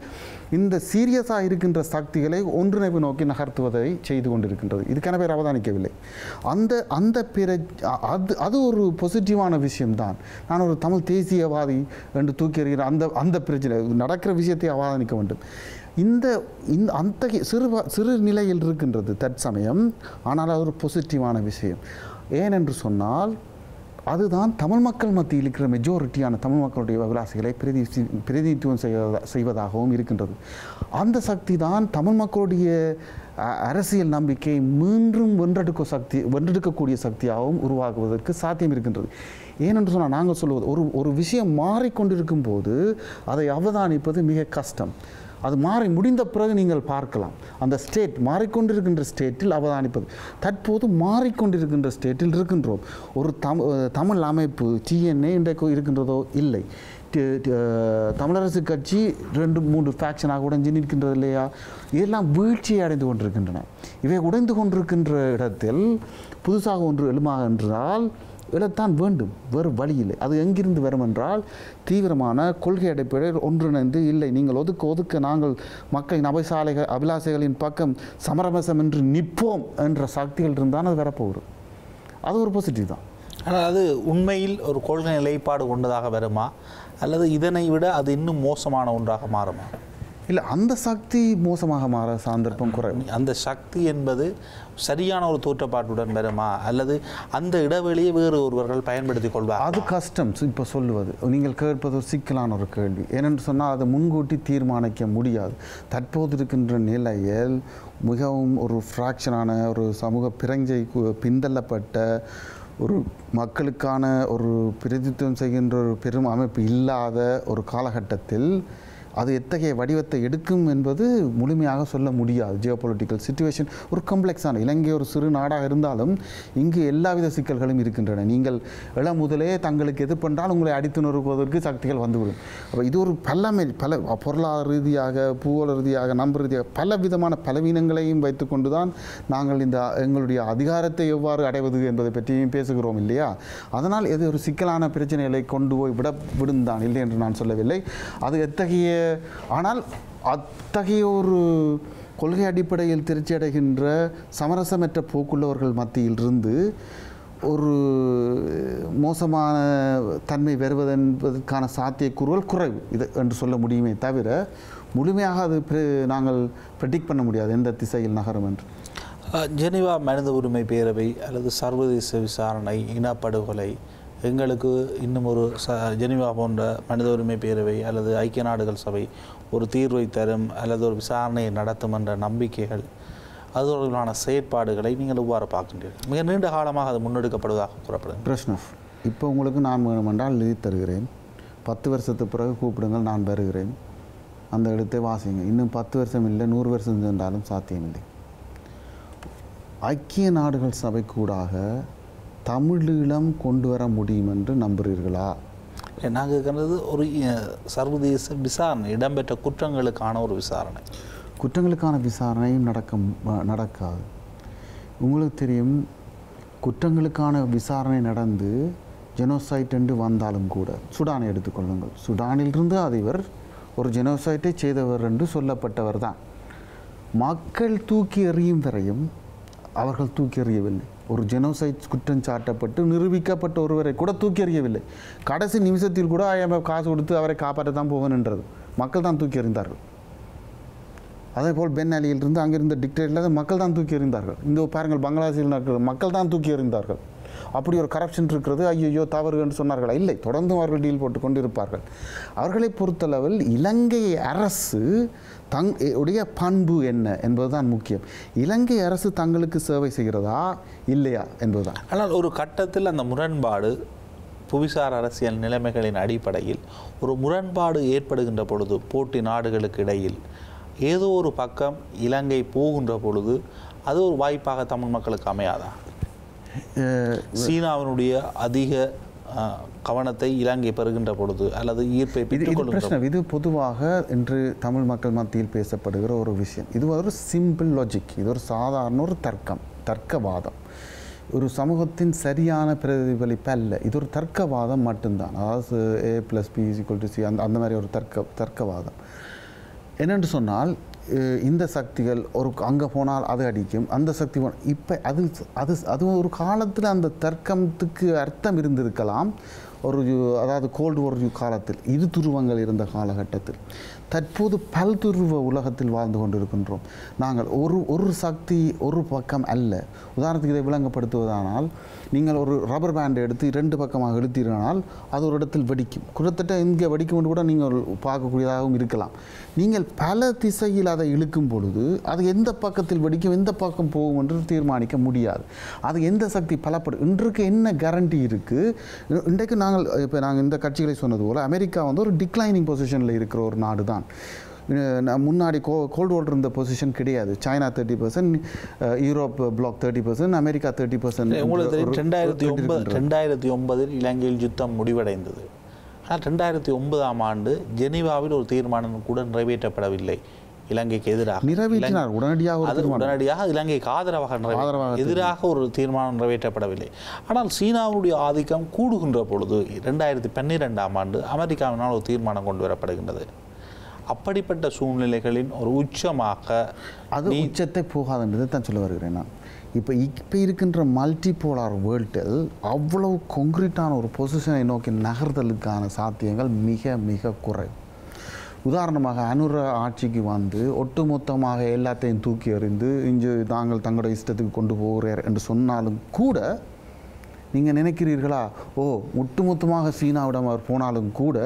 இந்த சீரியஸாக இருக்கின்ற சக்திகளை ஒன்றிணைப்பு நோக்கி நகர்த்துவதை செய்து கொண்டிருக்கின்றது. இதுக்கான பேர் அவதானிக்கவில்லை. அந்த அந்த பிற அது அது ஒரு பாசிட்டிவான விஷயம்தான். நான் ஒரு தமிழ் தேசியவாதி என்று தூக்கி எறிகிற அந்த அந்த பிரச்சனை நடக்கிற விஷயத்தை அவதானிக்க வேண்டும். இந்த இந்த அந்த சிறு சிறு நிலையில் இருக்கின்றது தற்சமயம். ஆனால் அது ஒரு பாசிட்டிவான விஷயம். ஏனென்று சொன்னால் அதுதான் தமிழ் மக்கள் மத்தியில் இருக்கிற மெஜாரிட்டியான தமிழ் மக்களுடைய அபிலாசைகளை பிரதி பிரதிநிதித்துவம் செய்வதா செய்வதாகவும் இருக்கின்றது. அந்த சக்தி தான் தமிழ் மக்களுடைய அரசியல் நம்பிக்கை மீண்டும் வென்றெடுக்க சக்தி வென்றெடுக்கக்கூடிய சக்தியாகவும் உருவாக்குவதற்கு சாத்தியம் இருக்கின்றது. ஏனென்று சொன்னால் நாங்கள் சொல்வது ஒரு ஒரு விஷயம் மாறிக்கொண்டிருக்கும் போது அதை அவதானிப்பது மிக கஷ்டம். அது மாறி முடிந்த பிறகு நீங்கள் பார்க்கலாம். அந்த ஸ்டேட் மாறிக்கொண்டிருக்கின்ற ஸ்டேட்டில் அவதானிப்பது. தற்போது மாறிக்கொண்டிருக்கின்ற ஸ்டேட்டில் இருக்கின்றோம். ஒரு தம் தமிழ் அமைப்பு டிஎன்ஏ இன்றைக்கு இருக்கின்றதோ இல்லை. தமிழரசு கட்சி ரெண்டு மூன்று ஃபேக்ஷனாக உடைஞ்சு நிற்கின்றது இல்லையா? இதெல்லாம் வீழ்ச்சியை அடைந்து கொண்டிருக்கின்றன. இவை உடைந்து கொண்டிருக்கின்ற இடத்தில் புதுசாக ஒன்று எழுமாக என்றால் எழத்தான் வேண்டும், வேறு வழி இல்லை. அது எங்கிருந்து வரும் என்றால் தீவிரமான கொள்கை அடிப்படையில் ஒன்றிணைந்து இல்லை நீங்கள் ஒதுக்க ஒதுக்க நாங்கள் மக்களின் அபிசாலைகள் அபிலாசைகளின் பக்கம் சமரமசம் என்று நிற்போம் என்ற சக்திகள் இருந்தால் அது வரப்போகுது. அது ஒரு பாசிட்டிவ் தான். ஆனால் அது உண்மையில் ஒரு கொள்கை நிலைப்பாடு கொண்டதாக வருமா அல்லது இதனை விட அது இன்னும் மோசமான ஒன்றாக மாறுமா? இல்லை, அந்த சக்தி மோசமாக மாற சந்தர்ப்பம் குறைவு. அந்த சக்தி என்பது சரியான ஒரு தோற்றப்பாட்டுடன் வருமா அல்லது அந்த இடைவெளியை வேறு ஒருவர்கள் பயன்படுத்தி கொள்வார்? அது கஷ்டம் இப்போ சொல்லுவது. நீங்கள் கேட்பது ஒரு சிக்கலான ஒரு கேள்வி. ஏனென்று சொன்னால் அதை முன்கூட்டி தீர்மானிக்க முடியாது. தற்போது இருக்கின்ற நிலையில் மிகவும் ஒரு ஃப்ராக்ஷனான ஒரு சமூக பிரஞ்சை பிந்தள்ளப்பட்ட ஒரு மக்களுக்கான ஒரு பிரதித்துவம் செய்கின்ற ஒரு பெரும் அமைப்பு இல்லாத ஒரு காலகட்டத்தில் அது எத்தகைய வடிவத்தை எடுக்கும் என்பது முழுமையாக சொல்ல முடியாது. ஜியோ பொலிட்டிக்கல் சிச்சுவேஷன் ஒரு காம்ப்ளெக்ஸான, இலங்கை ஒரு சிறு நாடாக இருந்தாலும் இங்கு எல்லாவித சிக்கல்களும் இருக்கின்றன. நீங்கள் இள முதலே தங்களுக்கு எது பண்ணால் உங்களை அடித்து நொறுக்குவதற்கு சக்திகள் வந்துவிடும். அப்போ இது ஒரு பல்லமை பல பொருளாதார ரீதியாக பூகோள ரீதியாக நம்ப ரீதியாக பல விதமான பலவீனங்களையும் வைத்துக்கொண்டு தான் நாங்கள் இந்த எங்களுடைய அதிகாரத்தை எவ்வாறு அடைவது என்பதை பற்றியும் பேசுகிறோம் இல்லையா? அதனால் இது ஒரு சிக்கலான பிரச்சனைகளை கொண்டு போய் விட விடுந்தான் இல்லை என்று நான் சொல்லவில்லை. அது எத்தகைய ஆனால் அத்தகைய ஒரு கொள்கை அடிப்படையில் திருச்சி அடைகின்ற சமரசமற்ற போக்குள்ளவர்கள் மத்தியிலிருந்து ஒரு மோசமான தன்மை வருவதென்பதற்கான சாத்தியக்கூறுகள் குறைவு இது என்று சொல்ல முடியுமே தவிர முழுமையாக அது நாங்கள் ப்ரெடிக்ட் பண்ண முடியாது எந்த திசையில் நகரும் என்று. ஜெனீவா மனித உரிமை பேரவை அல்லது சர்வதேச விசாரணை இனப்படுகொலை எங்களுக்கு இன்னும் ஒரு ச ஜெனீவா போன்ற மனித உரிமை பேரவை அல்லது ஐக்கிய நாடுகள் சபை ஒரு தீர்வை தரும் அல்லது ஒரு விசாரணையை நடத்தும் என்ற நம்பிக்கைகள் அது தொடர்பான செயற்பாடுகளை நீங்கள் எவ்வாறு பார்க்கின்றீர்கள்? மிக நீண்ட காலமாக அது முன்னெடுக்கப்படுவதாக கூறப்படுது. பிரச்சனை இப்போ உங்களுக்கு நான் வேணுமென்றால் எழுதி தருகிறேன், பத்து வருஷத்துக்கு பிறகு கூப்பிடுங்கள், நான் வருகிறேன், அந்த இடத்தை வாசிங்க. இன்னும் பத்து வருஷம் இல்லை, நூறு வருஷம் சென்றாலும் சாத்தியமில்லை. ஐக்கிய நாடுகள் சபை கூடாக தமிழீழம் கொண்டு வர முடியும் என்று நம்புகிறீர்களா? நாங்கள் இருக்கிறது ஒரு சர்வதேச விசாரணை, இடம்பெற்ற குற்றங்களுக்கான ஒரு விசாரணை. குற்றங்களுக்கான விசாரணையும் நடக்க நடக்காது. உங்களுக்கு தெரியும், குற்றங்களுக்கான விசாரணை நடந்து ஜெனோசைட் என்று வந்தாலும் கூட, சுடானை எடுத்துக்கொள்ளுங்கள், சுடானிலிருந்து அதிபர் ஒரு ஜெனோசைட்டை செய்தவர் என்று சொல்லப்பட்டவர் தான். மக்கள் தூக்கி எறியும் வரையும் அவர்கள் தூக்கி எறியவில்லை. ஒரு ஜெனோசைட் குற்றம் சாட்டப்பட்டு நிரூபிக்கப்பட்ட ஒருவரை கூட தூக்கி எறியவில்லை. கடைசி நிமிஷத்தில் கூட ஐஎம்எஃப் காசு கொடுத்து அவரை காப்பாற்ற தான் போவேன் என்றது. மக்கள் தான் தூக்கி எறிந்தார்கள். அதே போல் பென் அலியிலிருந்து அங்கிருந்த டிக்டேட்டரில் மக்கள் தான் தூக்கி எறிந்தார்கள். இந்த பாருங்கள், பங்களாதேஷில் நடக்கிறது, மக்கள் தான் தூக்கி எறிந்தார்கள். அப்படி ஒரு கரப்ஷன் இருக்கிறது, ஐயோ தவறு என்று சொன்னார்களா? இல்லை, தொடர்ந்து அவர்கள் டீல் போட்டு கொண்டு இருப்பார்கள். அவர்களை பொறுத்தளவில் இலங்கை அரசு தங் உடைய பண்பு என்ன என்பதுதான் முக்கியம். இலங்கை அரசு தங்களுக்கு சேவை செய்கிறதா இல்லையா என்பதுதான். ஆனால் ஒரு கட்டத்தில் அந்த முரண்பாடு புவிசார் அரசியல் நிலைமைகளின் அடிப்படையில் ஒரு முரண்பாடு ஏற்படுகின்ற பொழுது, போட்டி நாடுகளுக்கு இடையில் ஏதோ ஒரு பக்கம் இலங்கை போகின்ற பொழுது அது ஒரு வாய்ப்பாக தமிழ் மக்களுக்கு அமையாதா? சீனாவினுடைய அதிக கவனத்தை இலங்கை பெறுகின்ற பொழுது அல்லது ஈர்ப்பை பிரச்சனை இது பொதுவாக இன்று தமிழ் மக்கள் மத்தியில் பேசப்படுகிற ஒரு விஷயம். இது ஒரு சிம்பிள் லாஜிக், இது ஒரு சாதாரண ஒரு தர்க்கம், தர்க்கவாதம். ஒரு சமூகத்தின் சரியான பிரதிபலிப்பு அல்ல, இது ஒரு தர்க்கவாதம் மட்டும்தான். அதாவது A plus B is equal to C, அந்த அந்த மாதிரி ஒரு தர்க்க தர்க்கவாதம். என்னென்று சொன்னால் இந்த சக்திகள் ஒரு அங்கே போனால் அது அடிக்கும், அந்த சக்தி இப்போ அது அது அது ஒரு காலத்தில் அந்த தர்க்கத்துக்கு அர்த்தம் இருந்திருக்கலாம். ஒரு அதாவது கோல்டு வார் காலத்தில் இரு துருவங்கள் இருந்த காலகட்டத்தில். தற்போது பல்துருவ உலகத்தில் வாழ்ந்து கொண்டிருக்கின்றோம். நாங்கள் ஒரு ஒரு சக்தி ஒரு பக்கம் அல்ல. உதாரணத்துக்கு இதை விளங்கப்படுத்துவதானால், நீங்கள் ஒரு ரப்பர் பேண்டை எடுத்து இரண்டு பக்கமாக இழுத்தீர்களால் அது ஒரு இடத்தில் வெடிக்கும். கிட்டத்தட்ட இங்கே வெடிக்கும் கூட நீங்கள் பார்க்கக்கூடியதாகவும் இருக்கலாம். நீங்கள் பல திசையில் அதை இழுக்கும் பொழுது அது எந்த பக்கத்தில் வெடிக்கும், எந்த பக்கம் போகும் என்று தீர்மானிக்க முடியாது. அது எந்த சக்தி பலப்படும். இன்றைக்கு என்ன கேரண்டி இருக்குது? இன்றைக்கு நாங்கள் இப்போ நாங்கள் இந்த கட்சிகளை சொன்னது போல் அமெரிக்கா வந்து ஒரு டிக்ளைனிங் பொசிஷனில் இருக்கிற ஒரு நாடு தான். முன்னாடி கோ கோல்டு வார் இருந்த பொசிஷன் கிடையாது. China thirty percent, Europe bloc thirty percent, America thirty percent. உங்களுக்கு தெரியும் ரெண்டாயிரத்தி ஒன்பது ரெண்டாயிரத்தி ஒன்பதில் இலங்கையில் யுத்தம் முடிவடைந்தது. ஆனால் ரெண்டாயிரத்தி ஒன்பதாம் ஆண்டு ஜெனீவாவில் ஒரு தீர்மானம் கூட நிறைவேற்றப்படவில்லை இலங்கைக்கு எதிராக. நிறைவேற்றினார் உடனடியாக, அது உடனடியாக இலங்கைக்கு ஆதரவாக எதிராக ஒரு தீர்மானம் நிறைவேற்றப்படவில்லை. ஆனால் சீனாவுடைய ஆதிக்கம் கூடுகின்ற பொழுது ரெண்டாயிரத்தி பன்னிரெண்டாம் ஆண்டு அமெரிக்காவினால் ஒரு தீர்மானம் கொண்டு வரப்படுகின்றது. அப்படிப்பட்ட சூழ்நிலைகளின் ஒரு உச்சமாக அது உச்சத்தை போகாதுன்றது தான் சொல்ல வருகிறேன் நான். இப்போ இப்போ இருக்கின்ற மல்டிபோலார் வேர்ல்டில் அவ்வளவு கான்கிரீட்டான ஒரு பொசிஷனை நோக்கி நகர்தலுக்கான சாத்தியங்கள் மிக மிக குறை. உதாரணமாக அனுர ஆட்சிக்கு வந்து ஒட்டுமொத்தமாக எல்லாத்தையும் தூக்கி எறிந்து இங்கு நாங்கள் தங்களோட இஷ்டத்துக்கு கொண்டு போகிறார் என்று சொன்னாலும் கூட நீங்கள் நினைக்கிறீர்களா, ஓ ஒட்டுமொத்தமாக சீனாவிடம் அவர் போனாலும் கூட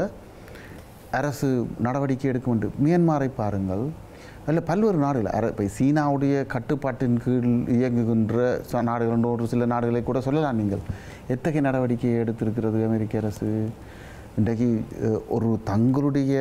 அரசு நடவடிக்கை எடுக்க வேண்டும். மியான்மரை பாருங்கள், அதில் பல்வேறு நாடுகள் அர இப்போ சீனாவுடைய கட்டுப்பாட்டின் கீழ் இயங்குகின்ற நாடுகள் ஒரு சில நாடுகளை கூட சொல்லலாம். நீங்கள் எத்தகைய நடவடிக்கையை எடுத்திருக்கிறது அமெரிக்க அரசு? இன்றைக்கு ஒரு தங்களுடைய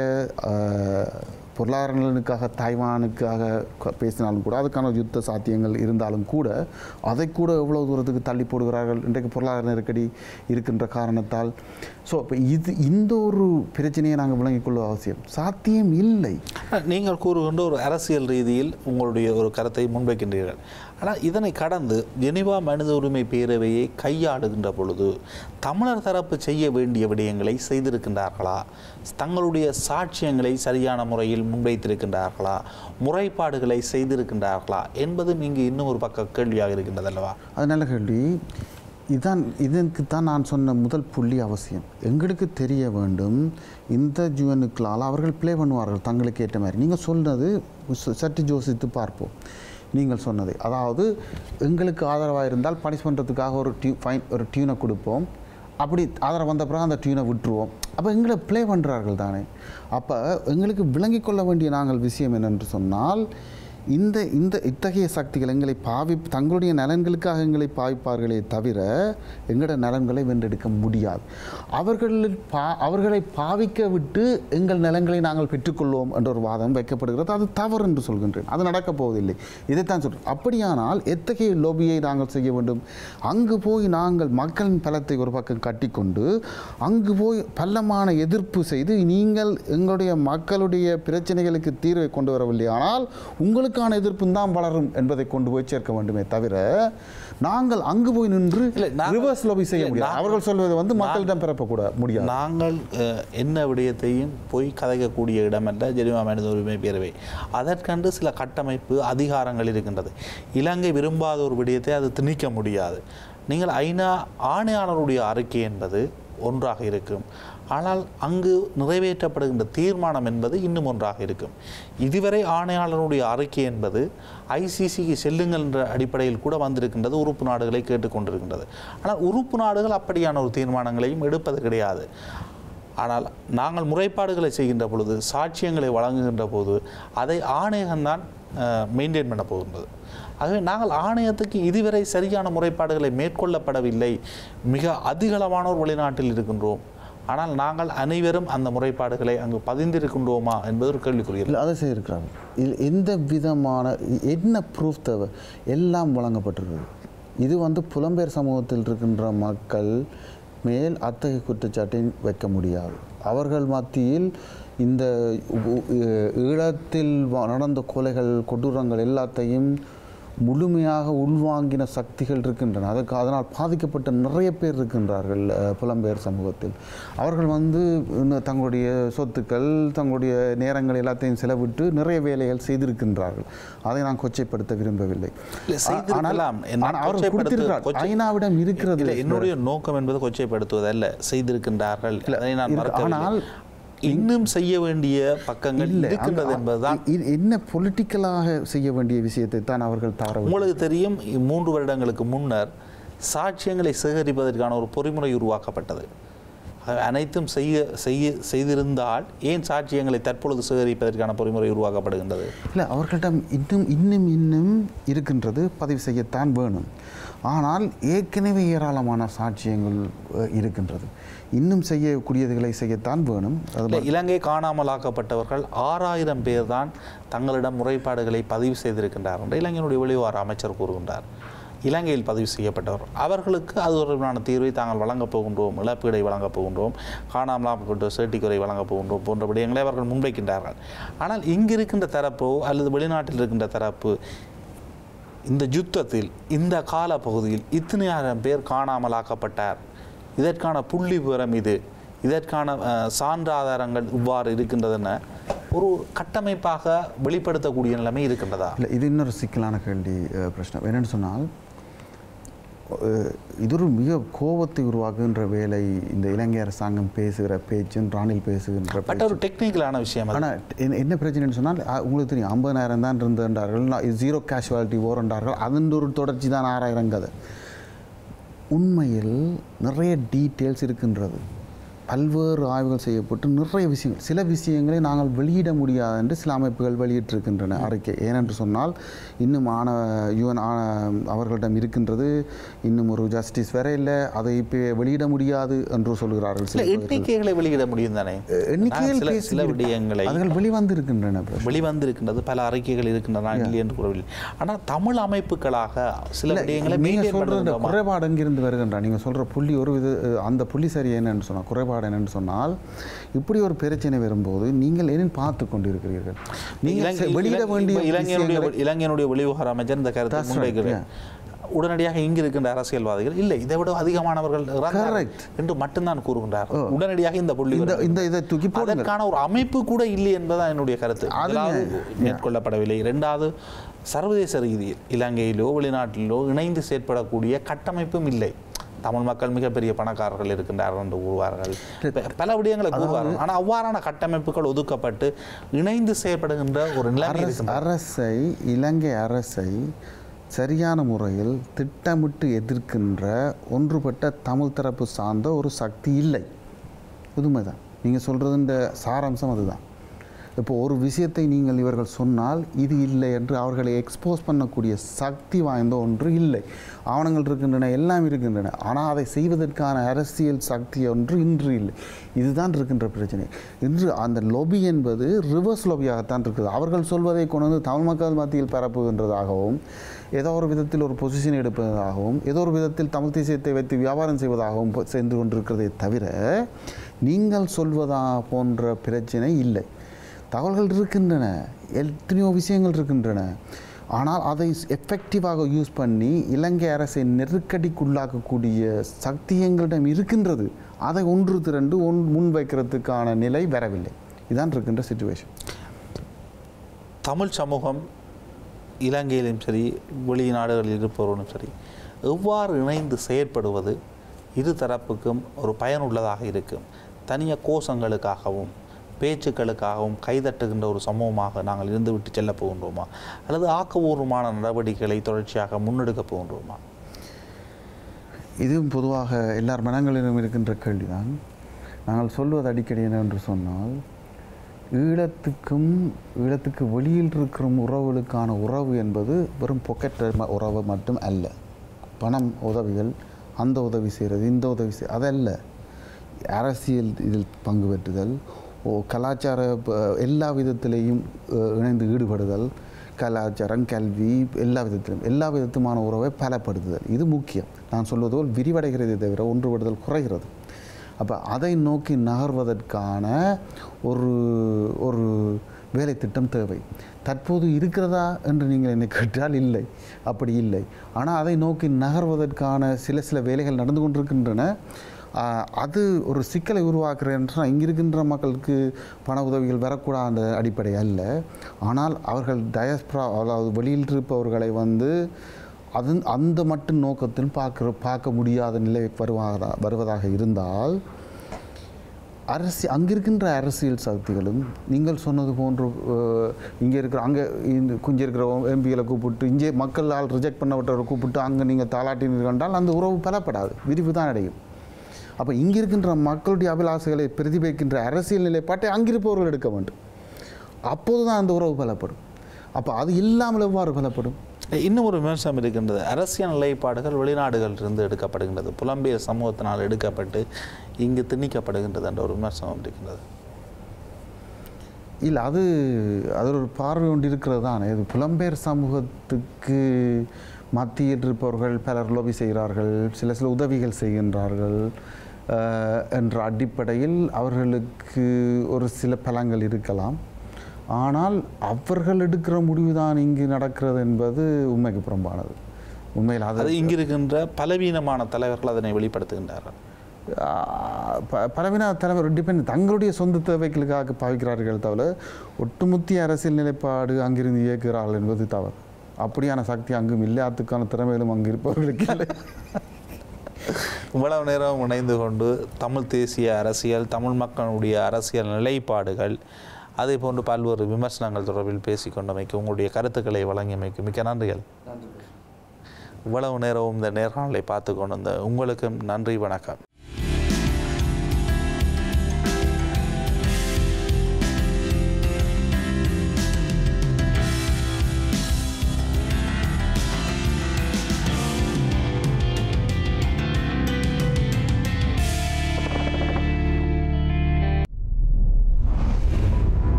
பொருளாதார நலனுக்காக தாய்வானுக்காக பேசினாலும் கூட அதுக்கான யுத்த சாத்தியங்கள் இருந்தாலும் கூட அதை கூட எவ்வளோ தூரத்துக்கு தள்ளி போடுகிறார்கள் இன்றைக்கு பொருளாதார நெருக்கடி இருக்கின்ற காரணத்தால். ஸோ இப்போ இது இந்த ஒரு பிரச்சனையை நாங்கள் விளங்கிக் கொள்ள அவசியம். சாத்தியம் இல்லை. நீங்கள் கூறுகின்ற ஒரு அரசியல் ரீதியில் உங்களுடைய ஒரு கருத்தை முன்வைக்கின்றீர்கள். ஆனால் இதனை கடந்து ஜெனீவா மனித உரிமை பேரவையை கையாளுகின்ற பொழுது தமிழர் தரப்பு செய்ய வேண்டிய விடயங்களை செய்திருக்கின்றார்களா? தங்களுடைய சாட்சியங்களை சரியான முறையில் முன்வைத்திருக்கின்றார்களா? முறைப்பாடுகளை செய்திருக்கின்றார்களா என்பது இங்கு இன்னும் ஒரு பக்க கேள்வியாக இருக்கின்றது அல்லவா? அது நல்ல கேள்வி. இதுதான் இதற்கு தான் நான் சொன்ன முதல் புள்ளி அவசியம். எங்களுக்கு தெரிய வேண்டும் இந்த ஜூனுக்களால் அவர்கள் ப்ளே பண்ணுவார்கள் தங்களுக்கு ஏற்ற மாதிரி. நீங்கள் சொன்னது சற்று யோசித்து பார்ப்போம். நீங்கள் சொன்னது அதாவது எங்களுக்கு ஆதரவாக இருந்தால் பனிஷ் பண்ணுறதுக்காக ஒரு டியூ ஃபைன் ஒரு டியூனை கொடுப்போம், அப்படி ஆதரவு வந்த பிறகு அந்த டியூனை விட்டுருவோம். அப்போ எங்களை ப்ளே பண்ணுறார்கள் தானே. அப்போ எங்களுக்கு விளங்கி கொள்ள வேண்டிய நாங்கள் விஷயம் என்னென்று சொன்னால், இந்த இந்த இத்தகைய சக்திகள் எங்களை பாவி தங்களுடைய நலன்களுக்காக எங்களை பாவிப்பார்களே தவிர எங்களோட நலன்களை வென்றெடுக்க முடியாது. அவர்கள் பா அவர்களை பாவிக்க விட்டு எங்கள் நலன்களை நாங்கள் பெற்றுக்கொள்வோம் என்ற ஒரு வாதம் வைக்கப்படுகிறது. அது தவறு என்று சொல்கின்றேன். அது நடக்கப் போவதில்லை. இதைத்தான் சொல்கிறேன். அப்படியானால் எத்தகைய லோபியை நாங்கள் செய்ய வேண்டும்? அங்கு போய் நாங்கள் மக்களின் பலத்தை ஒரு பக்கம் கட்டிக்கொண்டு அங்கு போய் பல்லமான எதிர்ப்பு செய்து நீங்கள் எங்களுடைய மக்களுடைய பிரச்சனைகளுக்கு தீர்வை கொண்டு வரவில்லை, ஆனால் உங்களுக்கு க்கான எதிர்ப்பும் தான் வளரும் என்பதை கொண்டு போய் சேர்க்க வேண்டுமே தவிர நாங்கள் அங்கு போய் நின்று ரிவர்ஸ் லோபி செய்ய முடியாது. அவர்கள் சொல்வது வந்து மக்களிடம் பெறப்பட முடியாது. நாங்கள் என்ன விடயத்தையும் போய் கதைக்கக்கூடிய இடமல்ல ஜெனீவா மனித உரிமை பேரவை. அதற்கென்று சில கட்டமைப்பு அதிகாரங்கள் இருக்கின்றது. இலங்கை விரும்பாத ஒரு விடயத்தை அது திணிக்க முடியாது. நீங்கள் ஐநா ஆணையாளருடைய அறிக்கை என்பது ஒன்றாக இருக்கும், ஆனால் அங்கு நிறைவேற்றப்படுகின்ற தீர்மானம் என்பது இன்னும் ஒன்றாக இருக்கும். இதுவரை ஆணையாளருடைய அறிக்கை என்பது ஐசிசிக்கு செல்லுங்கள் என்ற அடிப்படையில் கூட வந்திருக்கின்றது, உறுப்பு நாடுகளை கேட்டுக்கொண்டிருக்கின்றது. ஆனால் உறுப்பு நாடுகள் அப்படியான ஒரு தீர்மானங்களையும் எடுப்பது கிடையாது. ஆனால் நாங்கள் முறைப்பாடுகளை செய்கின்ற பொழுது, சாட்சியங்களை வழங்குகின்ற போது அதை ஆணையகம்தான் மெயின்டைன் பண்ண போகின்றது. ஆகவே நாங்கள் ஆணையத்துக்கு இதுவரை சரியான முறைப்பாடுகளை மேற்கொள்ளப்படவில்லை. மிக அதிகளவான ஒரு வெளிநாட்டில் இருக்கின்றோம், ஆனால் நாங்கள் அனைவரும் அந்த முறைப்பாடுகளை அங்கு பதிந்திருக்கின்றோமா என்பது ஒரு கேள்விக்குரியது. அதை செய்திருக்கிறாங்க. இதில் எந்த விதமான என்ன ப்ரூஃப் தேவை? எல்லாம் வழங்கப்பட்டிருக்கிறது. இது வந்து புலம்பெயர் சமூகத்தில் இருக்கின்ற மக்கள் மேல் அத்தகைய குற்றச்சாட்டை வைக்க முடியாது. அவர்கள் மத்தியில் இந்த ஈழத்தில் நடந்த கொலைகள் கொடூரங்கள் எல்லாத்தையும் முழுமையாக உள்வாங்கின சக்திகள் இருக்கின்றன. அதுக்கு அதனால் பாதிக்கப்பட்ட நிறைய பேர் இருக்கின்றார்கள் புலம்பெயர் சமூகத்தில். அவர்கள் வந்து தங்களுடைய சொத்துக்கள் தங்களுடைய நேரங்கள் எல்லாத்தையும் செலவிட்டு நிறைய வேலைகள் செய்திருக்கின்றார்கள். அதை நான் கொச்சைப்படுத்த விரும்பவில்லை. ஐநாவிடம் இருக்கிறது. என்னுடைய நோக்கம் என்பது கொச்சைப்படுத்துவதல்ல, செய்திருக்கின்றார்கள். ஆனால் இன்னும் செய்ய வேண்டிய பக்கங்கள் இருக்கின்றது என்பதுதான். என்ன பொலிட்டிக்கலாக செய்ய வேண்டிய விஷயத்தை தான் அவர்கள் தவற. உங்களுக்கு தெரியும், மூன்று வருடங்களுக்கு முன்னர் சாட்சியங்களை சேகரிப்பதற்கான ஒரு பொறிமுறை உருவாக்கப்பட்டது. அனைத்தும் செய்ய செய்ய செய்திருந்தால் ஏன் சாட்சியங்களை தற்பொழுது சேகரிப்பதற்கான பொறிமுறை உருவாக்கப்படுகின்றது? இல்லை, அவர்களிடம் இன்னும் இன்னும் இன்னும் இருக்கின்றது, பதிவு செய்யத்தான் வேணும். ஆனால் ஏற்கனவே ஏராளமான சாட்சியங்கள் இருக்கின்றது, இன்னும் செய்யக்கூடியதுகளை செய்யத்தான் வேணும். இலங்கை காணாமலாக்கப்பட்டவர்கள் ஆறாயிரம் பேர் தான் தங்களிடம் முறைப்பாடுகளை பதிவு செய்திருக்கின்றார் என்று இலங்கையினுடைய வெளிவார அமைச்சர் கூறுகின்றார். இலங்கையில் பதிவு செய்யப்பட்டவர் அவர்களுக்கு அது தொடர்பான தீர்வை தாங்கள் வழங்கப் போகின்றோம், இழப்பீடை வழங்கப் போகின்றோம், காணாமலாக்கப்பட்ட சேட்டிக்குறை வழங்கப் போகின்றோம் போன்ற விடயங்களை அவர்கள் முன்வைக்கின்றார்கள். ஆனால் இங்கிருக்கின்ற தரப்போ அல்லது வெளிநாட்டில் இருக்கின்ற தரப்பு இந்த யுத்தத்தில் இந்த கால பகுதியில் இத்தனையாயிரம் பேர் காணாமலாக்கப்பட்டார், இதற்கான புள்ளி விவரம் இது, இதற்கான சான்றாதாரங்கள் இவ்வாறு இருக்கின்றதுன்னு ஒரு கட்டமைப்பாக வெளிப்படுத்தக்கூடிய நிலைமை இருக்கின்றதா? இல்லை, இது இன்னொரு சிக்கலான கேள்வி பிரச்சனை. என்னென்னு சொன்னால், இது ஒரு மிக கோபத்தை உருவாக்குகின்ற வேலை இந்த இலங்கை அரசாங்கம் பேசுகிற பேச்சும் ராணில் பேசுகின்ற பட் ஒரு டெக்னிக்கலான விஷயம். ஆனால் என்ன பிரச்சனைன்னு சொன்னால், உங்களுக்கு தெரியும் ஐம்பதாயிரம் தான் இருந்திருந்தார்கள், ஜீரோ கேஷுவாலிட்டி ஓர் என்றார்கள். அதன் ஒரு தொடர்ச்சி தான் ஆறாயிரம் கதை. உண்மையில் நிறைய டீட்டெயில்ஸ் இருக்கின்றது, பல்வேறு ஆய்வுகள் செய்யப்பட்டு நிறைய விஷயங்கள், சில விஷயங்களை நாங்கள் வெளியிட முடியாது என்று சில அமைப்புகள் வெளியிட்டிருக்கின்றன அறிக்கை. ஏனென்று சொன்னால், இன்னும் ஆன யுஎன் ஆன அவர்களிடம் இருக்கின்றது, இன்னும் ஒரு ஜஸ்டிஸ் வேற இல்லை, அதை இப்போ வெளியிட முடியாது என்று சொல்கிறார்கள். சில எண்ணிக்கைகளை வெளியிட முடியும் தானே, எண்ணிக்கைகள் சில விடயங்களை அவர்கள் வெளிவந்திருக்கின்றன வெளிவந்திருக்கின்றது பல அறிக்கைகள் இருக்கின்றன இல்லை என்று கூறவில்லை. ஆனால் தமிழ் அமைப்புகளாக சில விடயங்களை நீங்கள் சொல்கிற குறைபாடு எங்கிருந்து வருகின்றார்? நீங்கள் சொல்கிற புள்ளி ஒரு வித அந்த புள்ளி சரி என்னன்னு சொன்னால், குறைபாடு என்னன்னு சொன்னால், இப்படி ஒரு பிரச்சனை வரும்போது நீங்கள் ஏன் பார்த்து கொண்டிருக்கிறீர்கள்? நீங்கள் வெளியிட வேண்டிய இலங்கையினுடைய வெளிவிவகார அமைச்சர் இந்த கருத்தை முன்வைக்கிறேன். உடனடியாக இங்கு இருக்கின்ற அரசியல்வாதிகள் இல்லை, இதை விட அதிகமானவர்கள் என்று மட்டும்தான் கூறுகின்றார். உடனடியாக இந்த புள்ளி அதற்கான ஒரு அமைப்பு கூட இல்லை என்பதுதான் என்னுடைய கருத்து. அதாவது மேற்கொள்ளப்படவில்லை. இரண்டாவது, சர்வதேச ரீதியில் இலங்கையிலோ வெளிநாட்டிலோ இணைந்து செயற்படக்கூடிய கட்டமைப்பும் இல்லை. தமிழ் மக்கள் மிகப்பெரிய பணக்காரர்கள் இருக்கின்றார்கள் என்று கூறுவார்கள், பல விடயங்களை கூறுவார்கள். ஆனால் அவ்வாறான கட்டமைப்புகள் ஒதுக்கப்பட்டு இணைந்து செயற்படுகின்ற ஒரு நிலைமை. அரசை இலங்கை அரசை சரியான முறையில் திட்டமிட்டு எதிர்க்கின்ற ஒன்றுபட்ட தமிழ் தரப்பு சார்ந்த ஒரு சக்தி இல்லை. உண்மைதான், நீங்கள் சொல்கிறதுன்ற சாராம்சம் அதுதான். இப்போ ஒரு விஷயத்தை நீங்கள் இவர்கள் சொன்னால் இது இல்லை என்று அவர்களை எக்ஸ்போஸ் பண்ணக்கூடிய சக்தி வாய்ந்த ஒன்று இல்லை. ஆவணங்கள் இருக்கின்றன, எல்லாம் இருக்கின்றன, ஆனால் அதை செய்வதற்கான அரசியல் சக்தி ஒன்று இன்று இல்லை. இதுதான் இருக்கின்ற பிரச்சனை. இன்று அந்த லொபி என்பது ரிவர்ஸ் லொபியாகத்தான் இருக்குது. அவர்கள் சொல்வதை கொண்டு வந்து தமிழ் மக்கள் மத்தியில் பரப்புகின்றதாகவும், ஏதோ ஒரு விதத்தில் ஒரு பொசிஷன் எடுப்பதாகவும், ஏதோ ஒரு விதத்தில் தமிழ் தேசியத்தை வைத்து வியாபாரம் செய்வதாகவும் சென்று கொண்டிருக்கிறதே தவிர, நீங்கள் சொல்வதா போன்ற பிரச்சனை இல்லை. தகவல்கள் இருக்கின்றன, எத்தனையோ விஷயங்கள் இருக்கின்றன. ஆனால் அதை எஃபெக்டிவாக யூஸ் பண்ணி இலங்கை அரசை நெருக்கடிக்குள்ளாக்கக்கூடிய சக்தி எங்களிடம் இருக்கின்றது. அதை ஒன்று திரண்டு ஒன் முன்வைக்கிறதுக்கான நிலை வரவில்லை. இதுதான் இருக்கின்ற சிச்சுவேஷன். தமிழ் சமூகம் இலங்கையிலும் சரி வெளிநாடுகளில் இருப்பவர்களும் சரி எவ்வாறு இணைந்து செயற்படுவது இரு தரப்புக்கும் ஒரு பயனுள்ளதாக இருக்கும். தனியாக கோஷங்களுக்காகவும் பேச்சுக்களுக்காகவும் கைதட்டுகின்ற ஒரு சமூகமாக நாங்கள் இருந்து விட்டு செல்ல போகின்றோமா, அல்லது ஆக்கபூர்வமான நடவடிக்கைகளை தொடர்ச்சியாக முன்னெடுக்க போகின்றோமா? இதுவும் பொதுவாக எல்லார் மனங்களிலும் இருக்கின்ற கேள்விதான். நாங்கள் சொல்வது அடிக்கடி என்னவென்று சொன்னால், ஈழத்துக்கும் ஈழத்துக்கு வெளியில் இருக்கிற உறவுகளுக்கான உறவு என்பது வெறும் பொக்கெட் உறவு மட்டும் அல்ல. பணம் உதவிகள், அந்த உதவி செய்கிறது, இந்த உதவி செய் அதல்ல. அரசியல் இதில் பங்கு பெற்றுதல், ஓ கலாச்சார எல்லா விதத்திலையும் இணைந்து ஈடுபடுதல், கலாச்சாரம், கல்வி, எல்லா விதத்திலும் எல்லா விதத்துமான உறவை பலப்படுத்துதல், இது முக்கியம். நான் சொல்வது போல் விரிவடைகிறதே தவிர ஒன்றுபடுதல் குறைகிறது. அப்போ அதை நோக்கி நகர்வதற்கான ஒரு ஒரு வேலை திட்டம் தேவை. தற்போது இருக்கிறதா என்று நீங்கள் என்னை கேட்டால் இல்லை, அப்படி இல்லை. ஆனால் அதை நோக்கி நகர்வதற்கான சில சில வேலைகள் நடந்து கொண்டிருக்கின்றன. அது ஒரு சிக்கலை உருவாக்குறேன்னா இங்கே இருக்கின்ற மக்களுக்கு பண உதவிகள் வரக்கூடாத அந்த அடிப்படை அல்ல. ஆனால் அவர்கள் டயஸ்பரா, அதாவது வெளியில் இருப்பவர்களை வந்து அது அந்த மட்டும் நோக்கத்தில் பார்க்குற பார்க்க முடியாத நிலை வருவதா வருவதாக இருந்தால் அரசு அங்கிருக்கின்ற அரசியல் சக்திகளும் நீங்கள் சொன்னது போன்று இங்கே இருக்கிற அங்கே இந்த கொஞ்சம் இருக்கிற எம்பிகளை கூப்பிட்டு இங்கே மக்களால் ரிஜெக்ட் பண்ணப்பட்டவரை கூப்பிட்டு அங்கே நீங்கள் தாளாட்டினீர்கள் என்றால் அந்த உறவு பலப்படாது, விரிவு தான் அடையும். அப்போ இங்கே இருக்கின்ற மக்களுடைய அபிலாசைகளை பிரதிபலிக்கின்ற அரசியல் நிலைப்பாட்டை அங்கிருப்பவர்கள் எடுக்க வேண்டும். அப்போது தான் அந்த உறவு பலப்படும். அப்போ அது இல்லாமல் எவ்வாறு பலப்படும்? இன்னும் ஒரு விமர்சனம் இருக்கின்றது. அரசியல் நிலைப்பாடுகள் வெளிநாடுகளிலிருந்து எடுக்கப்படுகின்றது, புலம்பெயர் சமூகத்தினால் எடுக்கப்பட்டு இங்கு திணிக்கப்படுகின்றது என்ற ஒரு விமர்சனம் இருக்கின்றது. இல்லை, அது அது ஒரு பார்வை ஒன்று இருக்கிறது தானே. இது புலம்பெயர் சமூகத்துக்கு மத்தியில் இருப்பவர்கள் பலர் லோபி செய்கிறார்கள், சில சில உதவிகள் செய்கின்றார்கள் என்ற அடிப்படையில் அவர்களுக்கு ஒரு சில பலங்கள் இருக்கலாம். ஆனால் அவர்கள் எடுக்கிற முடிவு தான் இங்கு நடக்கிறது என்பது உண்மைக்கு புறம்பானது. உண்மையில் அது இங்கு இருக்கின்ற பலவீனமான தலைவர்கள் அதனை வெளிப்படுத்துகின்றார்கள். பலவீன தலைவர் டிபெண்ட் தங்களுடைய சொந்த தேவைகளுக்காக பாவிக்கிறார்கள் தவிர ஒட்டுமொத்த அரசியல் நிலைப்பாடு அங்கிருந்து இயக்குகிறார்கள் என்பது தவறு. அப்படியான சக்தி அங்கும் இல்லை, அதுக்கான திறமைகளும் அங்கு இருப்பவர்களுக்கு இல்லை. இவ்வளவு நேரம் இணைந்து கொண்டு தமிழ் தேசிய அரசியல், தமிழ் மக்களுடைய அரசியல் நிலைப்பாடுகள், அதே போன்று பல்வேறு விமர்சனங்கள் தொடர்பில் பேசிக்கொண்டமைக்கு உங்களுடைய கருத்துக்களை வழங்கியமைக்கு மிக்க நன்றிகள். இவ்வளவு நேரம் இந்த நேர்காணலை பார்த்து கொண்டு வந்த உங்களுக்கும் நன்றி, வணக்கம்.